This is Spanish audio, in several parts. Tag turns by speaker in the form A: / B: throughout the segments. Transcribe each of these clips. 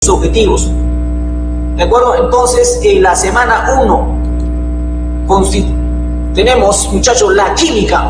A: objetivos. ¿De acuerdo? Entonces, en la semana 1 tenemos, muchachos, la química.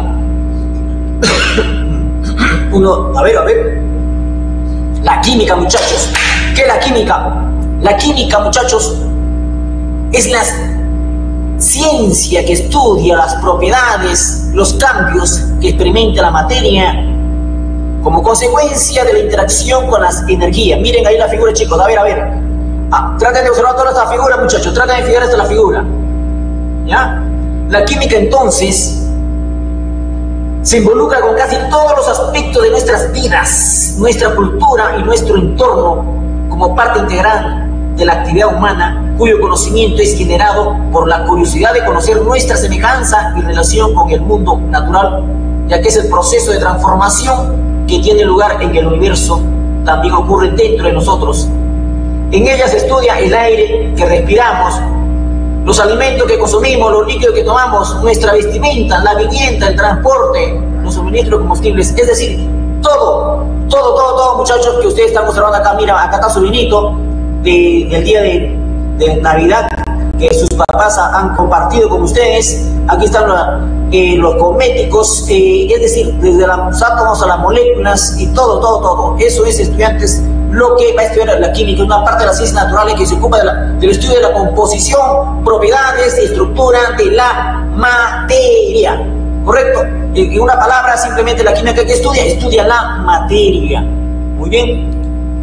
A: A ver. La química, muchachos. ¿Qué es la química? La química, muchachos, es la ciencia que estudia las propiedades, los cambios que experimenta la materia como consecuencia de la interacción con las energías. Miren ahí la figura, chicos. A ver. Traten de observar toda esta figura, muchachos. Traten de fijar esta la figura. ¿Ya? La química, entonces, se involucra con casi todos los aspectos de nuestras vidas, nuestra cultura y nuestro entorno como parte integral de la actividad humana, cuyo conocimiento es generado por la curiosidad de conocer nuestra semejanza y relación con el mundo natural, ya que es el proceso de transformación que tiene lugar en el universo, también ocurre dentro de nosotros. En ella se estudia el aire que respiramos, los alimentos que consumimos, los líquidos que tomamos, nuestra vestimenta, la vivienda, el transporte, los suministros de combustibles, es decir, todo, muchachos, que ustedes están observando acá. Mira, acá está su vinito del día de Navidad que sus papás han compartido con ustedes. Aquí están los cosméticos, es decir, desde los átomos a las moléculas y todo. Eso es, estudiantes, lo que va a estudiar la química, una parte de las ciencias naturales que se ocupa del estudio de la composición, propiedades y estructura de la materia. ¿Correcto? En una palabra, simplemente la química que estudia la materia. Muy bien.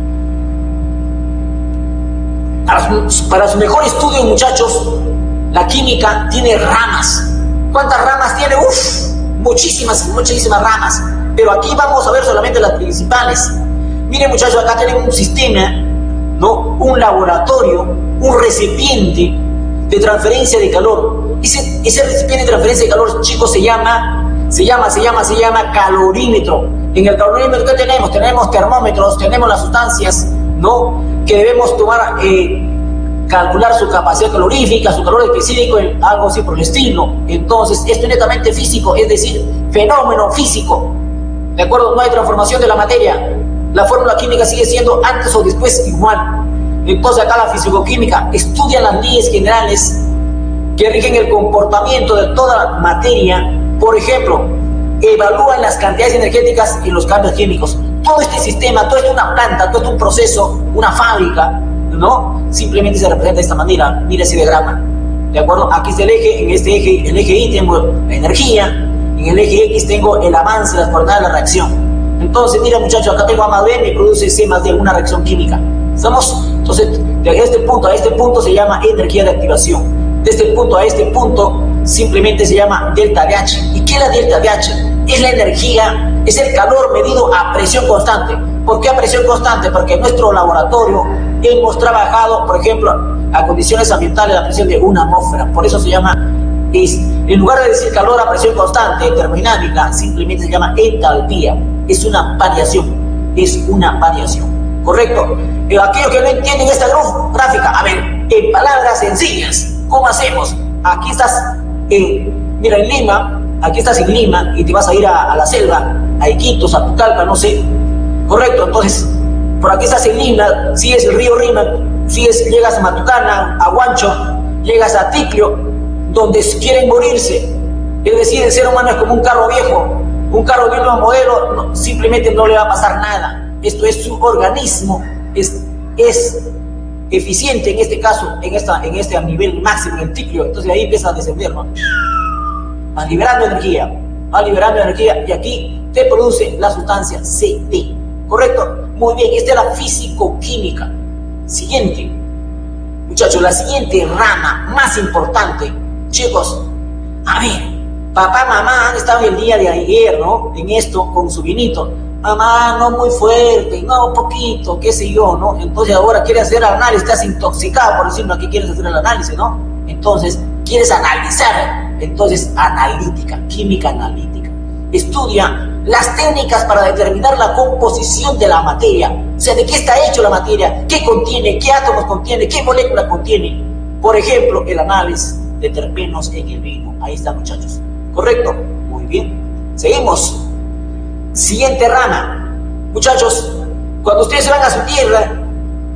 A: Para su mejor estudio, muchachos, la química tiene ramas. ¿Cuántas ramas tiene? Muchísimas ramas. Pero aquí vamos a ver solamente las principales. Miren, muchachos, acá tenemos un sistema, ¿no? Un laboratorio, un recipiente de transferencia de calor. Ese recipiente de transferencia de calor, chicos, se llama calorímetro. En el calorímetro, ¿qué tenemos? Tenemos termómetros, tenemos las sustancias, ¿no?, que debemos tomar, calcular su capacidad calorífica, su calor específico, algo así por el estilo. Entonces, esto es netamente físico, es decir, fenómeno físico. ¿De acuerdo? No hay transformación de la materia. La fórmula química sigue siendo antes o después igual. Entonces, acá la fisicoquímica estudia las leyes generales que rigen el comportamiento de toda materia. Por ejemplo, evalúan las cantidades energéticas y los cambios químicos. Todo este sistema, todo esto es una planta, todo esto es un proceso, una fábrica, ¿no? Simplemente se representa de esta manera. Mira ese diagrama, ¿de acuerdo? Aquí está el eje, en este eje, el eje Y tengo la energía, en el eje X tengo el avance, las coordenadas de la reacción. Entonces, mira, muchachos, acá tengo A más B, me produce C más D, una reacción química. ¿Estamos? Entonces, de este punto a este punto se llama energía de activación. De este punto a este punto simplemente se llama delta de H. ¿Y qué es la delta de H? Es la energía, es el calor medido a presión constante. ¿Por qué a presión constante? Porque en nuestro laboratorio hemos trabajado, por ejemplo, a condiciones ambientales, a presión de una atmósfera. Por eso se llama, en lugar de decir calor a presión constante, termodinámica, simplemente se llama entalpía. Es una variación, ¿correcto? Aquellos que no entienden esta gráfica, a ver, en palabras sencillas, ¿cómo hacemos? Aquí estás, mira, en Lima, aquí estás en Lima y te vas a ir a la selva, a Iquitos, a Pucallpa, no sé, ¿correcto? Entonces, por aquí estás en Lima, sigues el río Rima, llegas a Matucana, a Huancho, llegas a Ticlio, donde quieren morirse. Es decir, el ser humano es como un carro viejo nuevo modelo, simplemente no le va a pasar nada. Esto es, su organismo es eficiente en este caso, en este nivel máximo, en el Ticlio. Entonces ahí empieza a descender, ¿no? Va liberando energía, y aquí te produce la sustancia CD, ¿correcto? Muy bien, esta es la fisicoquímica. Siguiente, muchachos, la siguiente rama más importante, chicos, a ver, papá, mamá han estado el día de ayer, ¿no?, en esto, con su vinito. Mamá, no muy fuerte, no, poquito, qué sé yo, ¿no? Entonces ahora quieres hacer el análisis, estás intoxicado, por decirlo, aquí quieres hacer el análisis, ¿no? Entonces, quieres analizar. Entonces, analítica, química analítica. Estudia las técnicas para determinar la composición de la materia. O sea, de qué está hecho la materia, qué contiene, qué átomos contiene, qué moléculas contiene. Por ejemplo, el análisis de terpenos en el vino. Ahí está, muchachos. ¿Correcto? Muy bien. Seguimos. Siguiente rama. Muchachos, cuando ustedes se van a su tierra,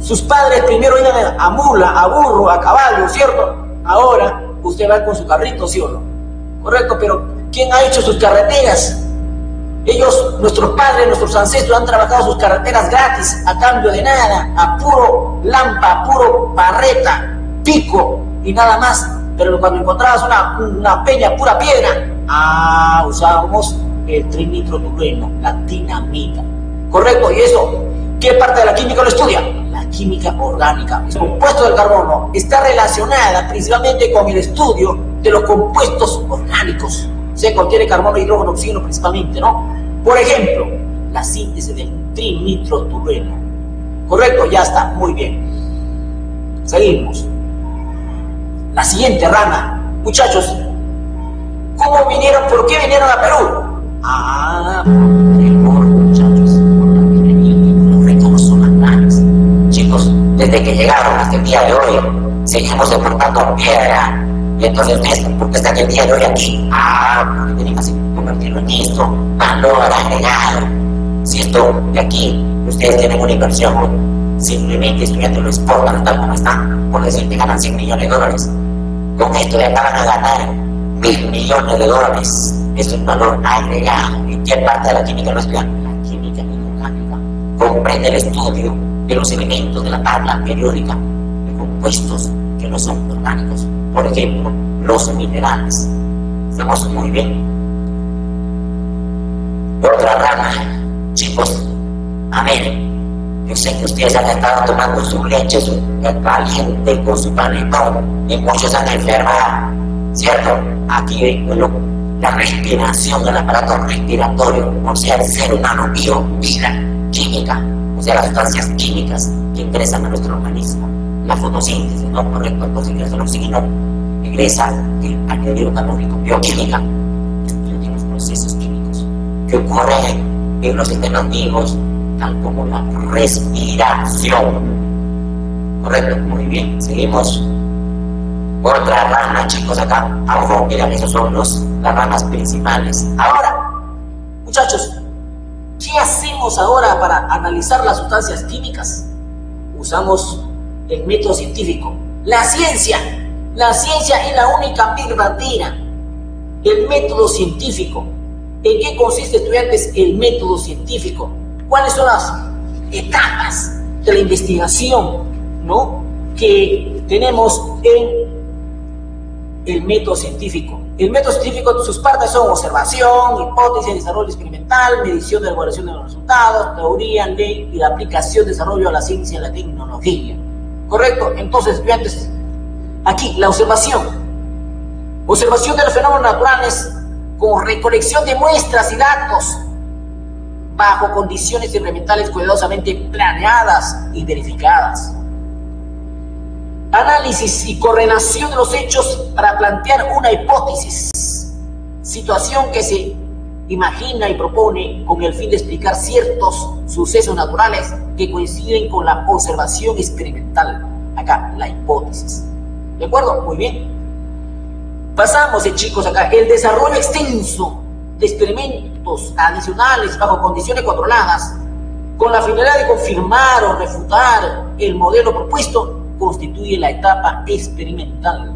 A: sus padres primero iban a mula, a burro, a caballo, ¿cierto? Ahora usted va con su carrito, ¿sí o no? Correcto, pero ¿quién ha hecho sus carreteras? Ellos, nuestros padres, nuestros ancestros han trabajado sus carreteras gratis, a cambio de nada, a puro lampa, a puro parreta, pico y nada más. Pero cuando encontrabas una peña, pura piedra, usábamos el trinitrotolueno, la dinamita. Correcto, y eso, ¿qué parte de la química lo estudia? La química orgánica. El compuesto del carbono está relacionada principalmente con el estudio de los compuestos orgánicos. Se contiene carbono, hidrógeno, oxígeno principalmente, ¿no? Por ejemplo, la síntesis del trinitrotolueno. Correcto, ya está, muy bien. Seguimos. La siguiente rama, muchachos, ¿cómo vinieron? ¿Por qué vinieron a Perú? Muchachos, los ricos no son más grandes. Chicos, desde que llegaron hasta el día de hoy, seguimos deportando piedra. Y entonces, ¿por qué están el día de hoy aquí? Porque tienen que convertirlo en esto, valor agregado. Si esto de aquí, ustedes tienen una inversión, simplemente estudiando lo exportan tal como están, por decir que ganan $100 millones. Con esto de acá van a ganar $1.000 millones. Eso es valor agregado. ¿En qué parte de la química lo estudian? La química inorgánica. Comprende el estudio de los elementos de la tabla periódica de compuestos que no son orgánicos. Por ejemplo, los minerales. Estamos muy bien. Otra rama, chicos. A ver, yo sé que ustedes han estado tomando su leche caliente con su panetón y muchos han enfermado, ¿cierto? Aquí la respiración del aparato respiratorio, o sea, el ser humano, vida química, o sea, las sustancias químicas que ingresan a nuestro organismo. La fotosíntesis, ¿no? Correcto, entonces ingresa el oxígeno, ingresa el anhídrido carbónico, bioquímica, y los procesos químicos que ocurren en los sistemas vivos, tal como la respiración. Correcto, muy bien, seguimos. Otra rama, chicos, acá abajo, miren, esos son las ramas principales. Ahora, muchachos, ¿qué hacemos ahora para analizar las sustancias químicas? Usamos el método científico. La ciencia es la única verdadera. El método científico. ¿En qué consiste, estudiantes, el método científico? ¿Cuáles son las etapas de la investigación, ¿no?, que tenemos en el método científico? El método científico, sus partes son observación, hipótesis, desarrollo experimental, medición de la evaluación de los resultados, teoría, ley y la aplicación, desarrollo de la ciencia y la tecnología. ¿Correcto? Entonces, estudiantes, aquí la observación de los fenómenos naturales con recolección de muestras y datos bajo condiciones experimentales cuidadosamente planeadas y verificadas. Análisis y correlación de los hechos para plantear una hipótesis, situación que se imagina y propone con el fin de explicar ciertos sucesos naturales que coinciden con la observación experimental. Acá, la hipótesis. ¿De acuerdo? Muy bien. Pasamos, chicos, acá, el desarrollo extenso de experimentos adicionales bajo condiciones controladas con la finalidad de confirmar o refutar el modelo propuesto constituye la etapa experimental.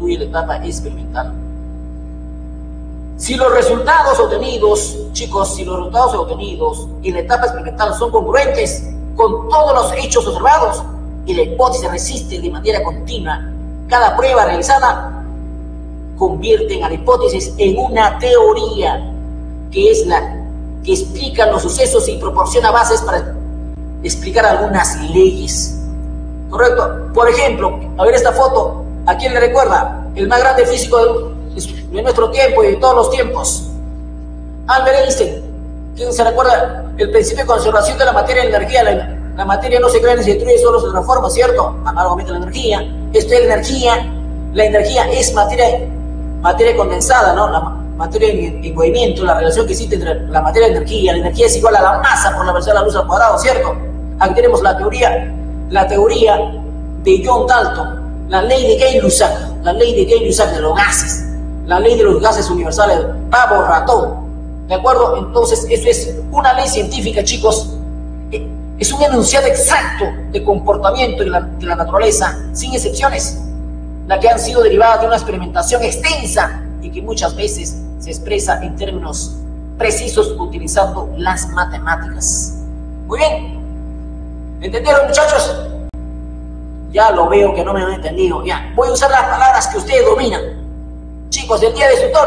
A: Si los resultados obtenidos, chicos, en la etapa experimental son congruentes con todos los hechos observados y la hipótesis resiste de manera continua, cada prueba realizada convierte a la hipótesis en una teoría que es la que explica los sucesos y proporciona bases para explicar algunas leyes. ¿Correcto? Por ejemplo, a ver esta foto, ¿a quién le recuerda? El más grande físico de nuestro tiempo y de todos los tiempos, Albert Einstein. ¿Quién se recuerda? El principio de conservación de la materia y la energía. La materia no se crea ni se destruye, solo se transforma, ¿cierto? Análogamente la energía. Esto es la energía. La energía es materia condensada, ¿no? La materia en movimiento, la relación que existe entre la materia y la energía. La energía es igual a la masa por la velocidad de la luz al cuadrado, ¿cierto? Aquí tenemos la teoría de John Dalton, la ley de Gay-Lussac, de los gases, la ley de los gases universales, pavo ratón, ¿de acuerdo? Entonces, eso es una ley científica, chicos, Es un enunciado exacto de comportamiento de la naturaleza, sin excepciones, la que han sido derivadas de una experimentación extensa y que muchas veces se expresa en términos precisos utilizando las matemáticas. Muy bien, ¿entendieron, muchachos? Ya lo veo que no me han entendido. Ya, voy a usar las palabras que ustedes dominan. Chicos, el día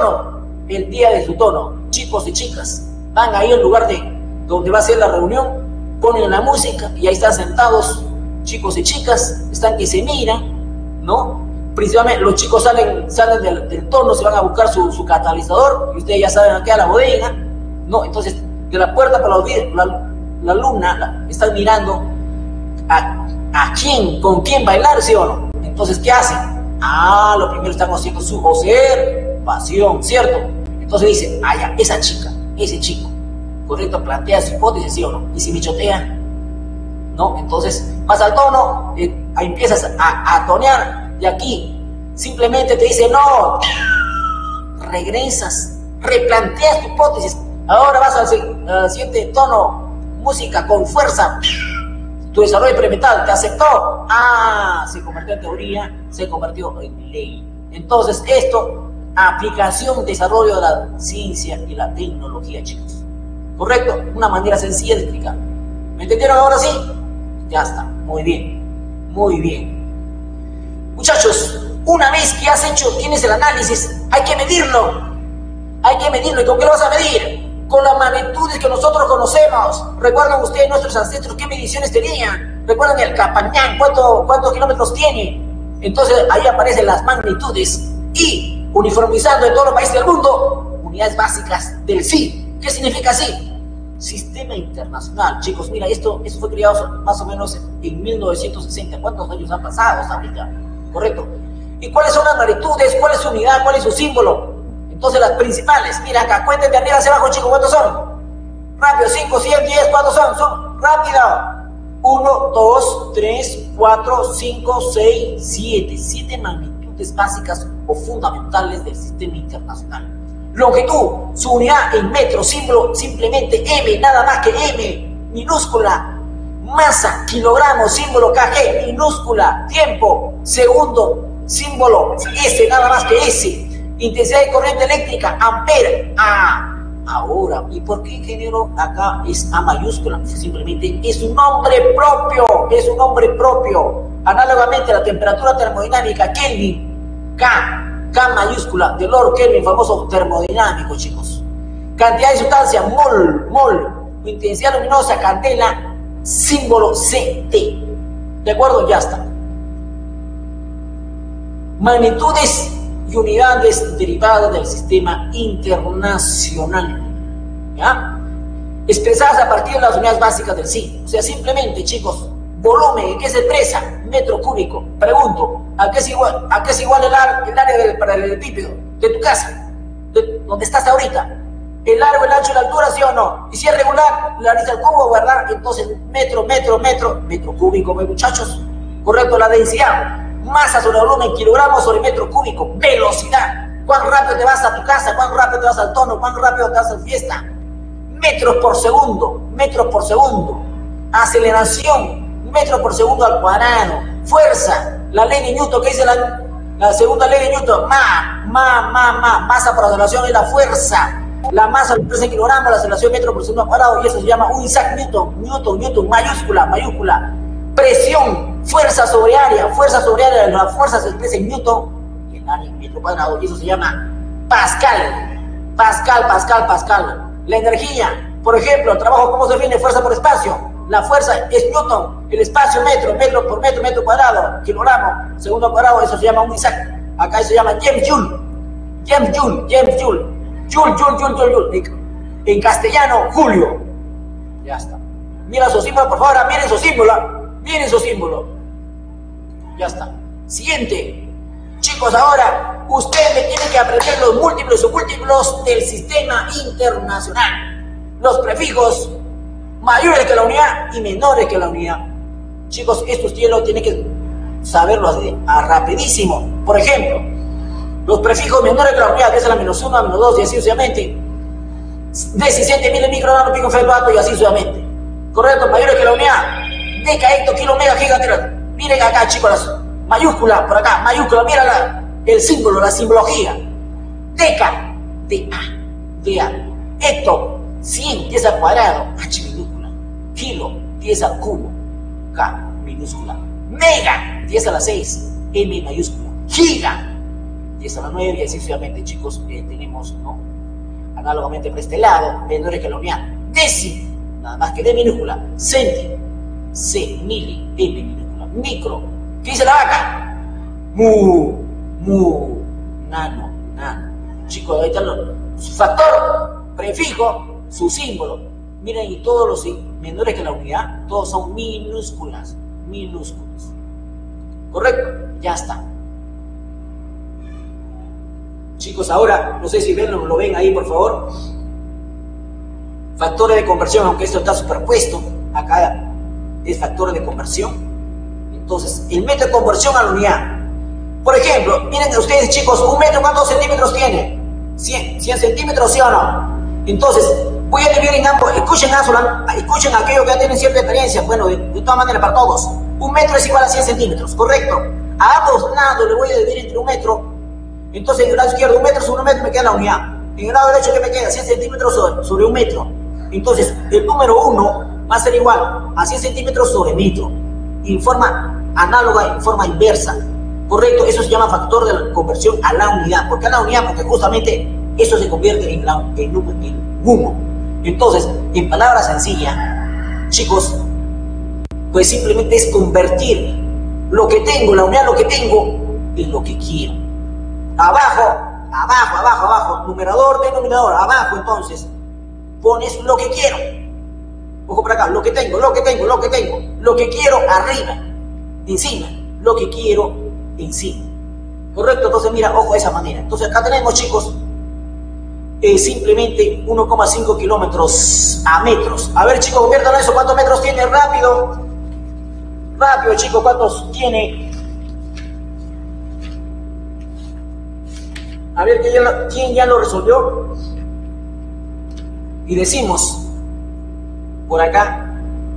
A: de su tono, chicos y chicas, van ahí al lugar donde va a ser la reunión, ponen la música y ahí están sentados, chicos y chicas, están que se miran, ¿no? Principalmente los chicos salen del tono, se van a buscar su catalizador, y ustedes ya saben a qué a la bodega, ¿no? Entonces, de la puerta para la alumna están mirando a quién, con quién bailar, ¿sí o no? Entonces, ¿qué hacen? Lo primero están haciendo su observación, ¿cierto? Entonces dice, ya, esa chica, ese chico, correcto, plantea su hipótesis, ¿sí o no? Y si me chotea, ¿no? Entonces, vas al tono, ahí empiezas a tonear, y aquí simplemente te dice, no, regresas, replanteas tu hipótesis, ahora vas al siguiente tono, música con fuerza, tu desarrollo experimental te aceptó, se convirtió en teoría, se convirtió en ley. Entonces esto, aplicación, desarrollo de la ciencia y la tecnología, chicos. ¿Correcto? Una manera sencilla de explicar. ¿Me entendieron ahora sí? Ya está, muy bien, muy bien. Muchachos, una vez que tienes el análisis, hay que medirlo. Hay que medirlo. ¿Y con qué lo vas a medir? Con las magnitudes que nosotros conocemos. ¿Recuerdan ustedes nuestros ancestros qué mediciones tenían? ¿Recuerdan el Capañán cuántos kilómetros tiene? Entonces ahí aparecen las magnitudes y uniformizando en todos los países del mundo, unidades básicas del SI. ¿Qué significa SI? Sistema Internacional. Chicos, mira, esto fue creado más o menos en 1960. ¿Cuántos años han pasado hasta ahorita? ¿Correcto? ¿Y cuáles son las magnitudes? ¿Cuál es su unidad? ¿Cuál es su símbolo? Entonces las principales, mira acá, cuenten de arriba hacia abajo, chicos, ¿cuántos son? Rápido, 5, 100, 10, ¿cuántos son? Son, rápido. 1, 2, 3, 4, 5, 6, 7. 7 magnitudes básicas o fundamentales del sistema internacional. Longitud, su unidad en metros, símbolo simplemente M, nada más que M, minúscula. Masa, kilogramos, símbolo kg, minúscula. Tiempo, segundo, símbolo S, nada más que S. Intensidad de corriente eléctrica, ampere, Ahora, ¿y por qué ingeniero acá es A mayúscula? Simplemente es un nombre propio, Análogamente a la temperatura termodinámica, Kelvin, K mayúscula, de Lord Kelvin, famoso termodinámico, chicos. Cantidad de sustancia, mol. Intensidad luminosa, candela, símbolo CT. ¿De acuerdo? Ya está. Magnitudes y unidades derivadas del sistema internacional, ¿ya? Expresadas a partir de las unidades básicas del SI. O sea, simplemente, chicos, volumen, ¿en qué se expresa? Metro cúbico. Pregunto, ¿a qué es igual el área del paralelepípedo de tu casa? ¿Dónde estás ahorita? ¿El largo, el ancho y la altura, sí o no? Y si es regular, la raíz al cubo, ¿verdad? Entonces, metro cúbico, muchachos. Correcto, la densidad. Masa sobre volumen, kilogramos sobre metro cúbico. Velocidad. ¿Cuán rápido te vas a tu casa? ¿Cuán rápido te vas al tono? ¿Cuán rápido te vas a la fiesta? Metros por segundo. Aceleración, metros por segundo al cuadrado. Fuerza, la ley de Newton, que dice la segunda ley de Newton. Masa por aceleración es la fuerza. La masa lo expresa en kilogramos, la aceleración metro por segundo al cuadrado, y eso se llama un Isaac Newton, mayúscula. Presión, fuerza sobre área, la fuerza se expresa en Newton, y el área en metro cuadrado, y eso se llama Pascal. La energía, por ejemplo, el trabajo, ¿cómo se define? Fuerza por espacio. La fuerza es Newton, el espacio metro por metro cuadrado, kilogramo, segundo al cuadrado, eso se llama un Isaac. Acá eso se llama James Joule. Joule. En castellano, Julio. Ya está. Mira su símbolo, por favor, miren su símbolo. Ya está. Siguiente. Chicos, ahora ustedes me tienen que aprender los múltiplos y submúltiplos del sistema internacional. Los prefijos mayores que la unidad y menores que la unidad. Chicos, esto ustedes lo tienen que saberlo así, rapidísimo. Por ejemplo, los prefijos menores que la unidad, que es la -1, -2 y así sucesivamente. 17.000 microgramos pico feto y así sucesivamente. Correcto, mayores que la unidad. Deca, hecto, kilo, mega, giga, tera. Miren acá, chicos, las mayúsculas, por acá, mayúscula, mira el símbolo, la simbología. Deca, DA. Hecto, 100, 10 al cuadrado, H minúscula. Kilo, 10 al cubo, K minúscula. Mega, 10 a la 6, M mayúscula. Giga, 10 a la 9, y así sucesivamente, chicos, tenemos, ¿no? Análogamente por este lado, menores que la unidad. Décimo, nada más que D minúscula. Céntimo, C, mili, M minúscula. Micro, ¿qué dice la vaca? Mu, nano. Chicos, ahí están su factor, prefijo, su símbolo. Miren, y todos los menores que la unidad, todos son minúsculas. ¿Correcto? Ya está. Chicos, ahora, no sé si lo ven ahí, por favor. Factores de conversión, aunque esto está superpuesto, acá es factores de conversión. Entonces, el metro de conversión a la unidad. Por ejemplo, miren ustedes, chicos, un metro, ¿cuántos centímetros tiene? 100 centímetros, ¿sí o no? Entonces, voy a dividir en ambos. Escuchen aquello que ya tienen cierta experiencia. Bueno, de todas maneras, para todos. Un metro es igual a 100 centímetros, ¿correcto? A ambos lados le voy a dividir entre un metro. Entonces, en el lado izquierdo, un metro sobre un metro me queda la unidad. En el lado derecho, ¿qué me queda? 100 centímetros sobre un metro. Entonces, el número 1 va a ser igual a 100 centímetros sobre metro. En forma análoga, en forma inversa. Correcto, eso se llama factor de conversión a la unidad. ¿Por qué a la unidad? Porque justamente eso se convierte en humo. Entonces, en palabras sencillas, chicos, pues simplemente es convertir lo que tengo, la unidad, lo que tengo, en lo que quiero. Abajo, numerador, denominador, abajo, entonces, pones lo que quiero. Ojo para acá, lo que tengo, lo que quiero arriba, encima, lo que quiero encima. Correcto, entonces mira, ojo de esa manera. Entonces acá tenemos, chicos, simplemente 1,5 kilómetros a metros. A ver, chicos, conviertan eso. ¿Cuántos metros tiene? Rápido, chicos, ¿cuántos tiene? A ver, ¿quién ya lo resolvió? Y decimos, por acá,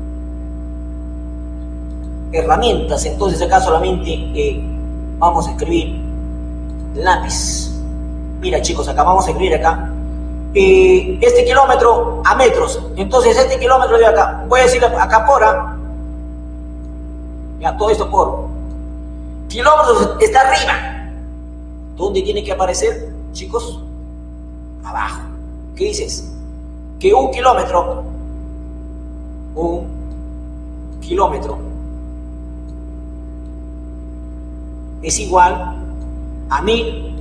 A: herramientas. Entonces acá solamente vamos a escribir lápiz. Mira, chicos, acá vamos a escribir acá este kilómetro a metros. Entonces este kilómetro de acá, voy a decir acá por ya, todo esto por kilómetros está arriba. ¿Dónde tiene que aparecer, chicos? Abajo. ¿Qué dices? Que un kilómetro es igual a 1000,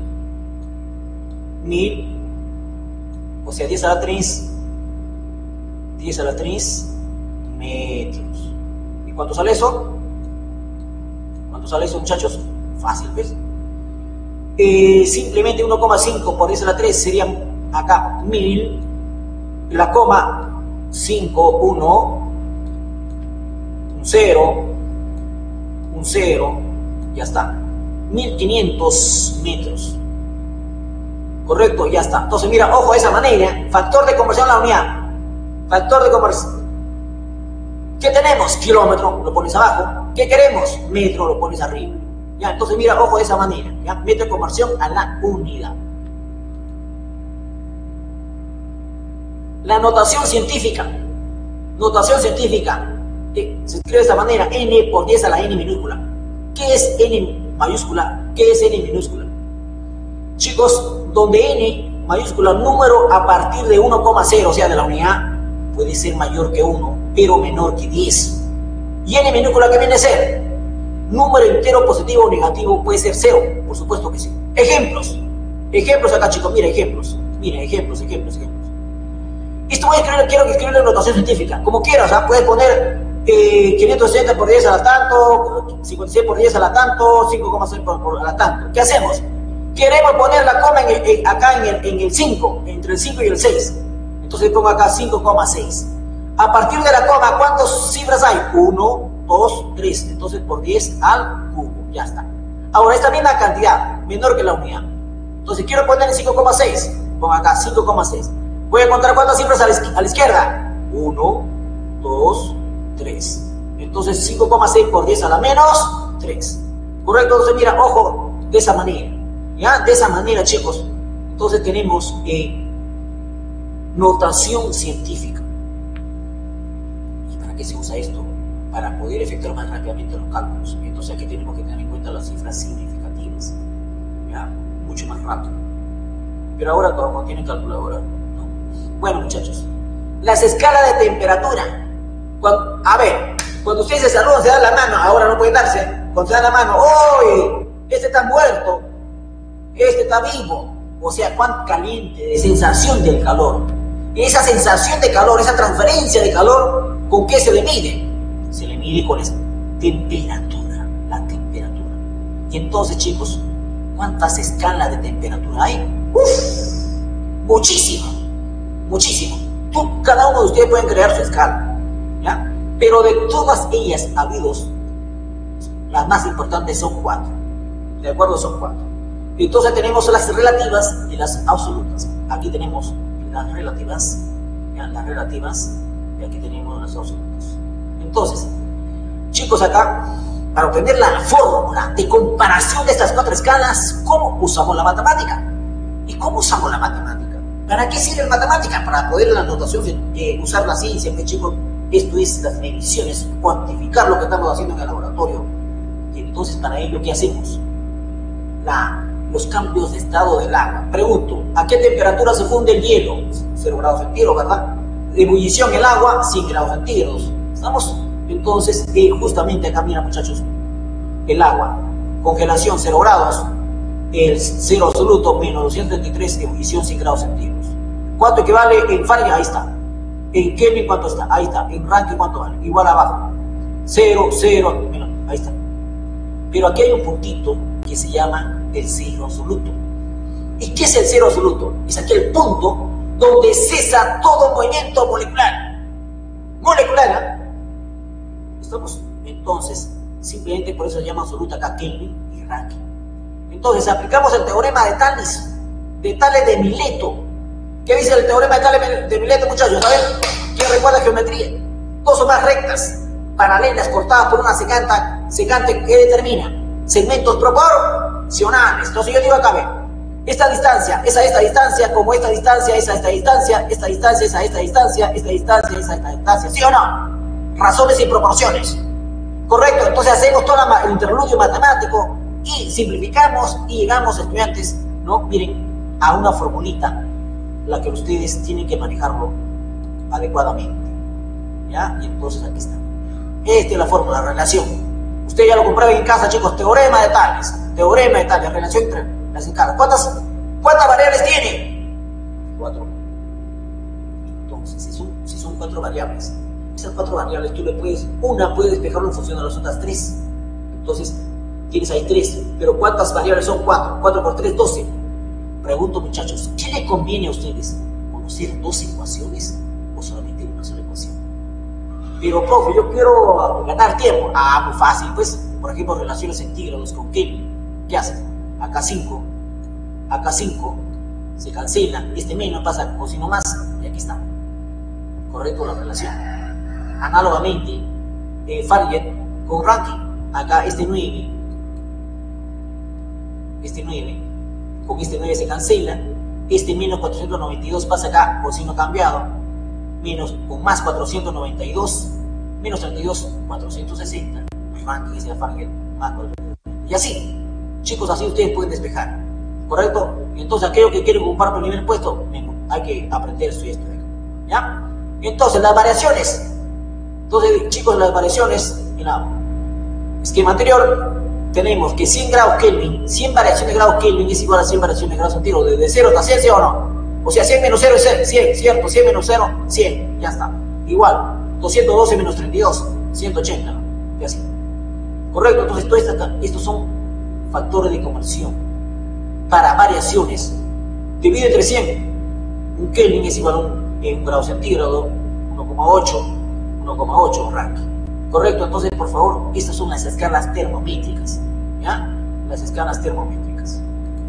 A: o sea, 10 a la 3 metros. ¿Y cuánto sale eso? Muchachos? Fácil, ¿ves? Simplemente 1,5 por 10 a la 3 serían acá 1000, la coma 5, 1, un 0, ya está. 1500 metros. Correcto, ya está. Entonces mira, ojo de esa manera, factor de conversión a la unidad. Factor de conversión. ¿Qué tenemos? Kilómetro, lo pones abajo. ¿Qué queremos? Metro, lo pones arriba. Ya, entonces mira, ojo de esa manera. ¿Ya? Metro de conversión a la unidad. La notación científica. Se escribe de esta manera, n por 10 a la n minúscula. ¿Qué es n mayúscula? ¿Qué es n minúscula? Chicos, donde n mayúscula, número a partir de 1,0, o sea, de la unidad, puede ser mayor que 1, pero menor que 10. ¿Y n minúscula qué viene a ser? Número entero positivo o negativo, puede ser 0, por supuesto que sí. Ejemplos acá, chicos, mira, ejemplos. Esto quiero que escriban la notación científica, como quieras, o sea, puedes poner 560 por 10 a la tanto, 56 por 10 a la tanto, 5,6 por a la tanto. ¿Qué hacemos? Queremos poner la coma acá en el 5, entre el 5 y el 6. Entonces pongo acá 5,6. A partir de la coma, ¿cuántas cifras hay? 1, 2, 3. Entonces por 10 al cubo. Ya está. Ahora, esta misma cantidad, menor que la unidad. Entonces quiero poner el 5,6. Pongo acá 5,6. Voy a contar cuántas cifras a la izquierda. 1, 2, 3. Entonces 5,6 por 10 a la menos 3. Correcto, entonces mira, ojo, de esa manera. ¿Ya? De esa manera, chicos. Entonces tenemos notación científica. ¿Y para qué se usa esto? Para poder efectuar más rápidamente los cálculos. Entonces aquí tenemos que tener en cuenta las cifras significativas. ¿Ya? Mucho más rápido. Pero ahora como tienen calculadora, ¿no? Bueno, muchachos, las escalas de temperatura. Cuando ustedes se saludan, se dan la mano. Ahora no pueden darse. Cuando se dan la mano, ¡oye! Este está muerto. Este está vivo. O sea, cuán caliente, de sensación del calor. Esa sensación de calor, esa transferencia de calor, ¿con qué se le mide? Se le mide con esa temperatura, la temperatura. Y entonces, chicos, ¿cuántas escalas de temperatura hay? ¡Uf! Muchísimo, muchísimo. Cada uno de ustedes pueden crear su escala, ¿ya? Pero de todas ellas habidos, las más importantes son 4. ¿De acuerdo? Son 4. Entonces tenemos las relativas y las absolutas. Aquí tenemos las relativas, ¿ya? Las relativas, y aquí tenemos las absolutas. Entonces, chicos, acá, para obtener la fórmula de comparación de estas 4 escalas, ¿cómo usamos la matemática? ¿Y cómo usamos la matemática? ¿Para qué sirve la matemática? Para poder la notación, usar la ciencia, pues, chicos, esto es las mediciones, cuantificar lo que estamos haciendo en el laboratorio. Y entonces, para ello, ¿qué hacemos? Los cambios de estado del agua. Pregunto, ¿a qué temperatura se funde el hielo? 0 grados centígrados, ¿verdad? Ebullición el agua, 100 grados centígrados. ¿Estamos? Entonces, justamente acá, mira, muchachos, el agua, congelación 0 grados, el 0 absoluto, menos 233, ebullición 100 grados centígrados. ¿Cuánto equivale en Fahrenheit? Ahí está. En Kelvin, ¿cuánto está? Ahí está. En Rankine, ¿cuánto vale? Igual abajo. 0, 0, menos, ahí está. Pero aquí hay un puntito que se llama el cero absoluto. ¿Y qué es el cero absoluto? Es aquel punto donde cesa todo movimiento molecular. Molecular, ¿eh? ¿Estamos? Entonces, simplemente por eso se llama absoluta acá Kelvin y Rankine. Entonces, aplicamos el teorema de Tales de Mileto. ¿Qué dice el teorema de Tales de Mileto, muchachos? A ver, ¿quién recuerda geometría? Dos o más rectas paralelas cortadas por una secante que determina segmentos proporcionales. Entonces yo digo acá, ve, esta distancia es a esta distancia, como esta distancia es a esta distancia, esta distancia es a esta distancia, esta distancia es a esta distancia, ¿sí o no? Razones y proporciones. Correcto, entonces hacemos todo el interludio matemático y simplificamos y llegamos, estudiantes, ¿no? Miren, a una formulita, la que ustedes tienen que manejarlo adecuadamente, ¿ya? Y entonces aquí está. Esta es la fórmula, la relación. Usted ya lo comprueba en casa, chicos, teorema de Tales, relación entre las escalas. ¿Cuántas variables tiene? 4. Entonces, si son 4 variables, esas 4 variables tú le puedes, una puedes despejarlo en función de las otras 3. Entonces, tienes ahí 3, pero ¿cuántas variables son 4? 4 por 3, 12. Pregunto, muchachos, ¿qué le conviene a ustedes? ¿Conocer 2 ecuaciones o solamente una sola ecuación? Pero, profe, yo quiero ganar tiempo. Muy fácil, pues. Por ejemplo, relaciones centígrados con Kelvin. ¿Qué hacen? Acá 5, se cancela. Este menos pasa cosino más, y aquí está. Correcto la relación. Análogamente, Fahrenheit con Rankine. Acá este 9, con este 9 se cancela. Este menos 492 pasa acá, cosino cambiado. Menos con más 492, menos 32, 460, Rankine es el Fahrenheit, más 460. Y así, chicos, así ustedes pueden despejar, ¿correcto? Entonces, aquello que quieren ocupar por nivel puesto, hay que aprender esto y esto, ¿ya? Entonces, las variaciones. Entonces, chicos, las variaciones, en el esquema anterior, tenemos que 100 grados Kelvin, 100 variaciones de grados Kelvin es igual a 100 variaciones de grados centígrados, desde 0 hasta 100, ¿sí o no? O sea, 100 menos 0 es 100, ¿cierto? 100 menos 0, 100, ya está. Igual, 212 menos 32, 180, ¿no? Y así. Correcto, entonces estos son factores de conversión para variaciones. Divide entre 100. Un Kelvin es igual a un grado centígrado, 1,8 Rankine. Correcto, entonces, por favor, estas son las escalas termométricas, ¿ya? Las escalas termométricas.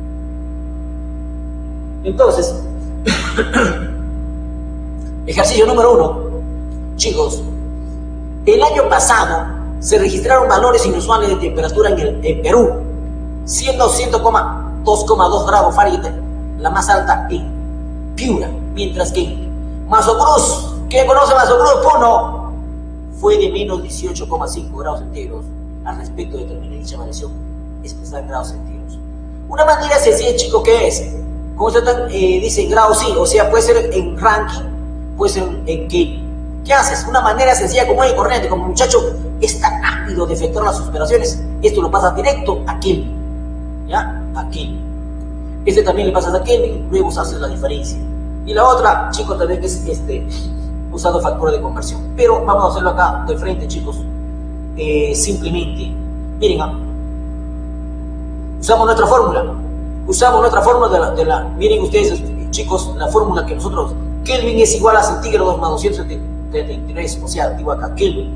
A: Entonces, ejercicio número 1, chicos, El año pasado se registraron valores inusuales de temperatura en Perú, siendo 102,2 grados Fahrenheit la más alta en Piura, mientras que en Mazo Cruz, ¿quién conoce Mazo Cruz? Puno, fue de menos 18,5 grados centígrados. Al respecto determina dicha variación expresada en grados centígrados. Una manera sencilla, chicos, ¿qué es? Como se dice en grados, sí, o sea, puede ser en ranking, puede ser en Kelvin. ¿Qué haces? Una manera sencilla, común y corriente, como el muchacho es tan ávido de efectuar las operaciones, esto lo pasa directo a Kelvin, ¿ya? A Kelvin. Este también le pasas a Kelvin, luego haces la diferencia. Y la otra, chicos, también es usando factura de conversión. Pero vamos a hacerlo acá de frente, chicos. Simplemente, miren, usamos nuestra fórmula. Miren ustedes, chicos, la fórmula que nosotros, Kelvin es igual a centígrados más 273, o sea, digo acá, Kelvin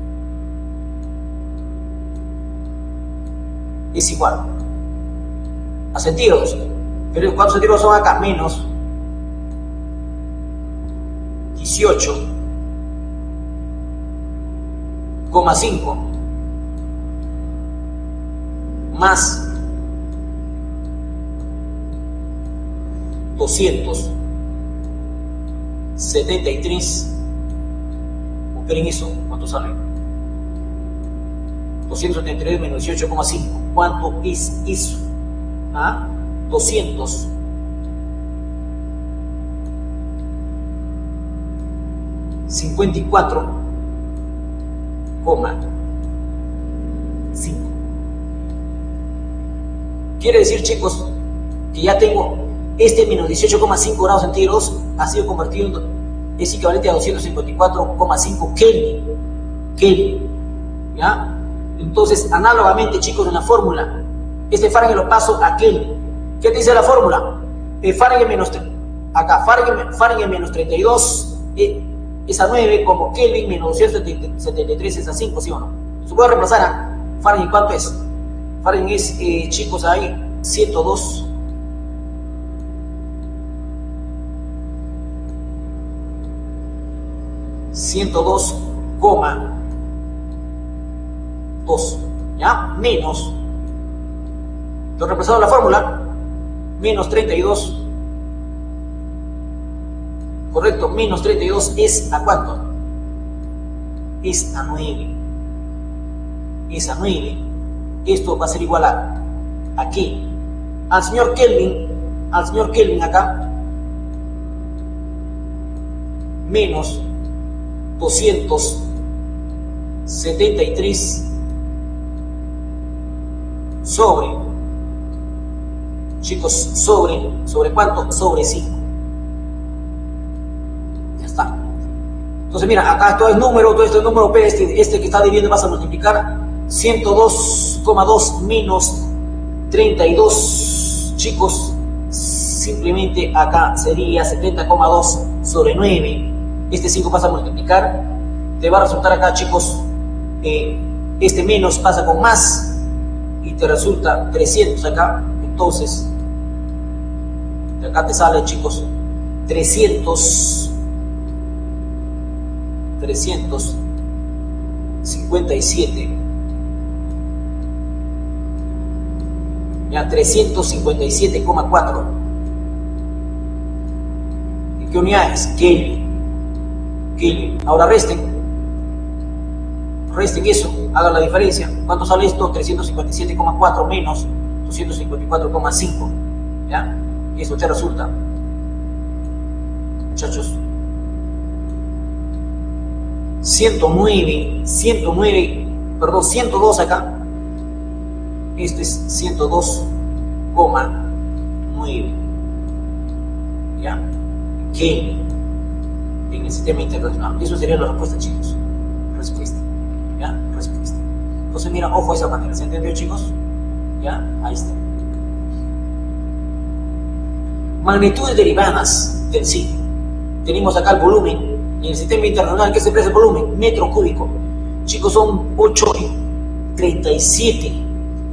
A: es igual a centígrados. Pero ¿cuántos centígrados son acá? Menos 18,5 más 273. Esperen eso, ¿cuánto sale? 273 menos 18,5. ¿Cuánto es eso? 254,5. Quiere decir, chicos, que ya tengo este menos 18,5 grados centígrados ha sido convertido, es equivalente a 254,5 Kelvin. ¿Ya? Entonces, análogamente, chicos, en la fórmula, este Fahrenheit lo paso a Kelvin. ¿Qué te dice la fórmula? Fahrenheit menos 32 es a 9, como Kelvin menos 273 es a 5, ¿sí o no? Se puede reemplazar a Fahrenheit, ¿cuánto es? Fahrenheit es, chicos, ahí 102. 102,2, ¿ya? Menos, lo he reemplazado la fórmula, menos 32, correcto, menos 32 es a ¿cuánto? Es a 9, es a 9, esto va a ser igual a ¿qué? Al señor Kelvin acá, menos 273 sobre, chicos, sobre ¿cuánto? Sobre 5. Ya está. Entonces mira, acá todo es número, todo este número P, este que está dividiendo vas a multiplicar 102,2 menos 32, chicos, simplemente acá sería 70,2 sobre 9. Este 5 pasa a multiplicar, te va a resultar acá, chicos, este menos pasa con más y te resulta 300 acá. Entonces de acá te sale, chicos, 357, ya 357,4. ¿Y qué unidad es? Kelvin. Ahora resten eso, hagan la diferencia. ¿Cuánto sale esto? 357,4 menos 254,5, ¿ya? Y eso te resulta, muchachos, 102 acá. Este es 102,9, ¿ya? Kelvin en el sistema internacional. Eso sería la respuesta, chicos. Respuesta. ¿Ya? Respuesta. Entonces, mira, ojo a esa manera. ¿Se entendió, chicos? ¿Ya? Ahí está. Magnitudes derivadas del sitio. Tenemos acá el volumen. En el sistema internacional, ¿qué se expresa el volumen? Metro cúbico. Chicos, son 837.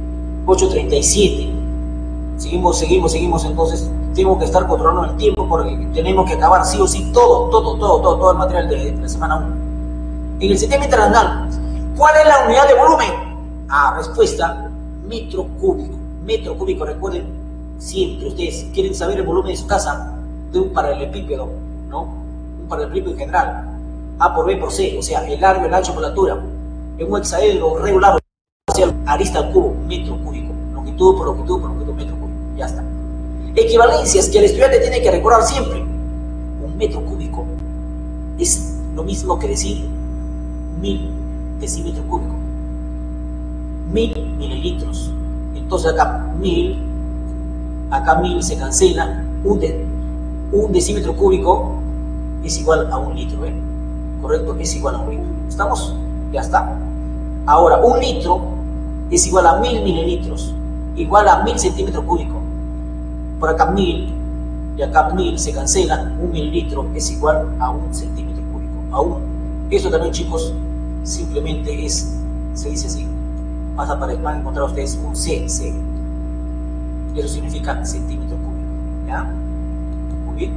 A: Seguimos. Entonces, tengo que estar controlando el tiempo porque tenemos que acabar sí o sí todo el material de la semana 1. En el sistema internacional, ¿cuál es la unidad de volumen? Respuesta, metro cúbico. Metro cúbico, recuerden, siempre ustedes quieren saber el volumen de su casa de un paralelepípedo, ¿no? Un paralelepípedo en general. A por B por C, o sea, el largo, el ancho por la altura. En un hexaedro regular, o sea, arista al cubo, metro cúbico. Longitud por longitud por longitud, metro cúbico. Ya está. Equivalencias que el estudiante tiene que recordar siempre. Un metro cúbico es lo mismo que decir 1000 decímetros cúbicos. 1000 mililitros. Entonces acá 1000, acá 1000 se cancela. Un decímetro cúbico es igual a un litro, ¿eh? ¿Correcto? Es igual a un litro. ¿Estamos? Ya está. Ahora, un litro es igual a 1000 mililitros, igual a 1000 centímetros cúbicos. Por acá 1000 y acá 1000 se cancela. Un mililitro es igual a un centímetro cúbico. Eso también, chicos, simplemente se dice así. Van a encontrar ustedes un CC. Eso significa centímetro cúbico. ¿Ya? Muy bien.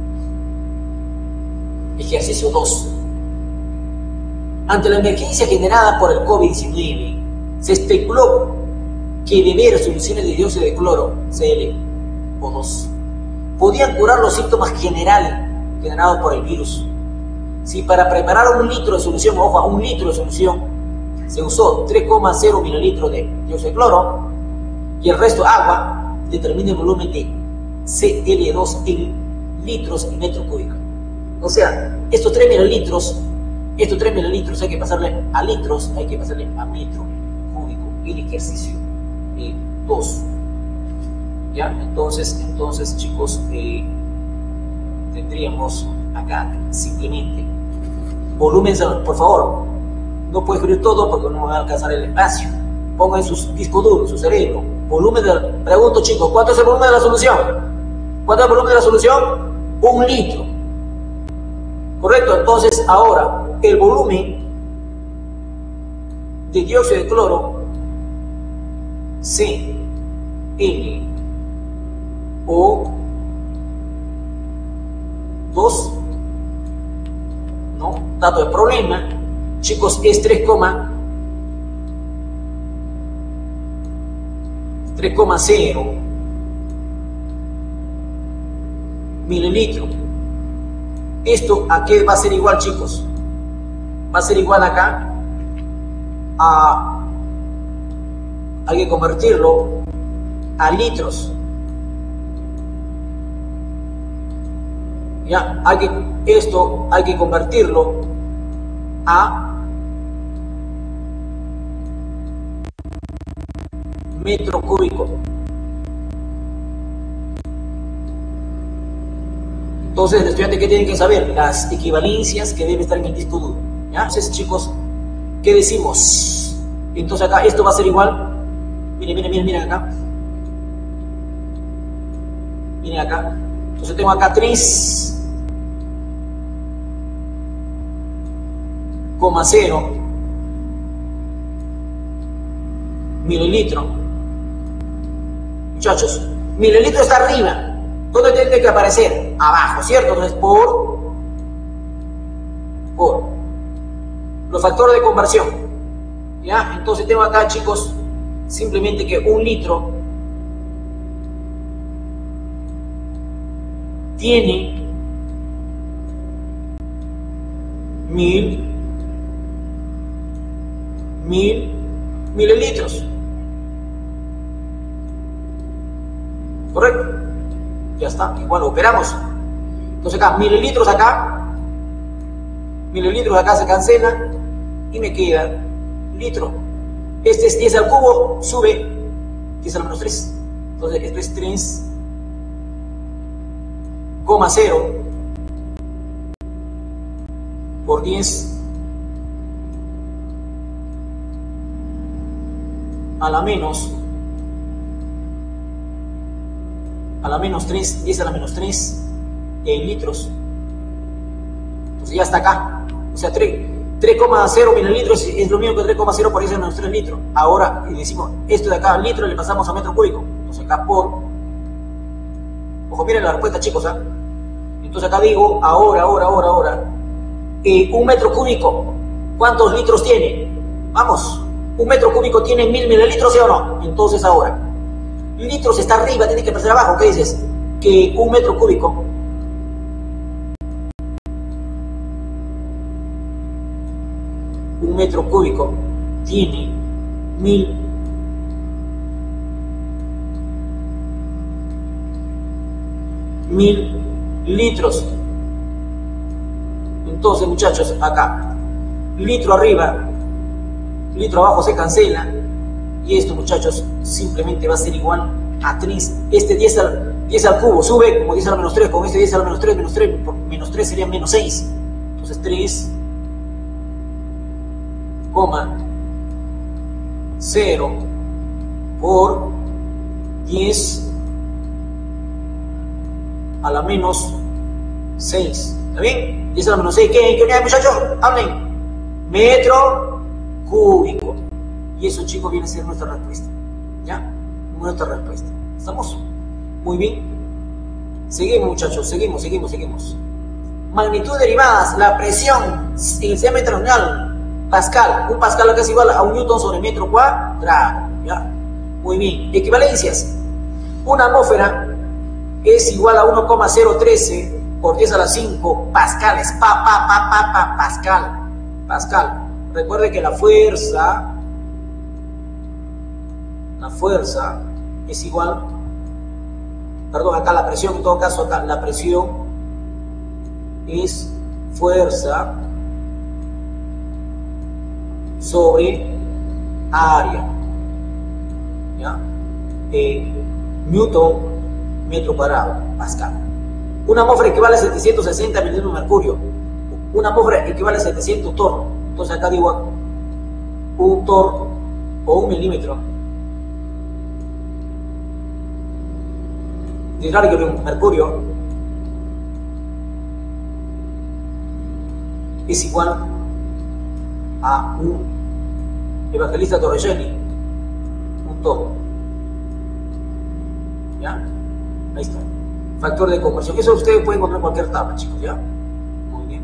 A: Ejercicio 2. Ante la emergencia generada por el COVID-19, se especuló que beber soluciones de dióxido de cloro, ClO2, podían curar los síntomas generales generados por el virus. Si para preparar un litro de solución, ojo, a un litro de solución, se usó 3,0 mililitros de dióxido de cloro y el resto agua, determina el volumen de Cl2 en litros y metros cúbicos. O sea, estos 3 mililitros hay que pasarle a litros, hay que pasarle a metro cúbico. El ejercicio 2. ¿Ya? Entonces chicos, tendríamos acá simplemente volumen, por favor, no puedo escribir todo porque no va a alcanzar el espacio. Pongan en sus discos duros, su cerebro. Volumen pregunto, chicos, ¿cuánto es el volumen de la solución? ¿Cuánto es el volumen de la solución? 1 litro. Correcto, entonces ahora el volumen de dióxido de cloro, ClO2, ¿no? Dato de problema, chicos, es 3,0 mililitros. ¿Esto a qué va a ser igual, chicos? Va a ser igual acá hay que convertirlo a litros. Ya, esto hay que convertirlo a metro cúbico. Entonces, el estudiante, ¿qué tiene que saber? Las equivalencias que deben estar en el disco duro. ¿Ya? Entonces, chicos, ¿qué decimos? Entonces acá esto va a ser igual. Miren acá. Miren acá. Entonces tengo acá 3,0 mililitros. Muchachos, mililitro está arriba. ¿Dónde tiene que aparecer? Abajo, ¿cierto? Entonces por los factores de conversión. ¿Ya? Entonces tengo acá, chicos, simplemente que 1 litro tiene 1000 mililitros. ¿Correcto? Ya está, igual operamos. Entonces acá, mililitros acá se cancela y me queda litro. Este es 10 al cubo, sube 10 al menos 3. Entonces esto es 3,0 por 10 a la menos 3, 10 a la menos 3 en litros. Entonces ya está acá. O sea, 3,0 mililitros es lo mismo que 3,0 por 10 a la menos 3 litros. Ahora decimos, esto de acá, litro, le pasamos a metro cúbico. Entonces acá por... Ojo, miren la respuesta, chicos, ¿ah? Entonces acá digo, ahora, 1 metro cúbico ¿Cuántos litros tiene? Vamos, un metro cúbico tiene 1000 mililitros, ¿sí o no? Entonces ahora, litros está arriba, tiene que empezar abajo. ¿Qué dices? Que un metro cúbico tiene 1000 litros. Entonces, muchachos, acá, litro arriba, litro abajo se cancela, y esto, muchachos, simplemente va a ser igual a 3. Este 10 al cubo sube como 10 a la menos 3, con este 10 a la menos 3, por menos 3 sería menos 6. Entonces 3, 0 por 10 a la menos 6. ¿Está bien? 10 a la menos 6. ¿Qué unidad, muchachos? Hablen. Metro cúbico. Y eso, chicos, viene a ser nuestra respuesta. ¿Ya? Nuestra respuesta. ¿Estamos? Muy bien. Seguimos, muchachos. Seguimos. Magnitud derivadas. La presión en cm internacional. Pascal. Un pascal acá es igual a un newton sobre metro cuadrado. ¿Ya? Muy bien. Equivalencias. Una atmósfera es igual a 1,013 por 10 a la 5 pascales. Pascal. Recuerde que la fuerza es igual, perdón, acá la presión, en todo caso acá la presión es fuerza sobre área, ¿ya? Newton metro cuadrado, pascal. Una atmósfera equivale a 760 milímetros de mercurio. Una atmósfera equivale a 700 torr. Entonces acá digo un torr o un milímetro de mercurio es igual a un Evangelista Torricelli, un torr. ¿Ya? Ahí está. Factor de conversión. Eso ustedes pueden encontrar en cualquier tabla, chicos, ¿ya? Muy bien.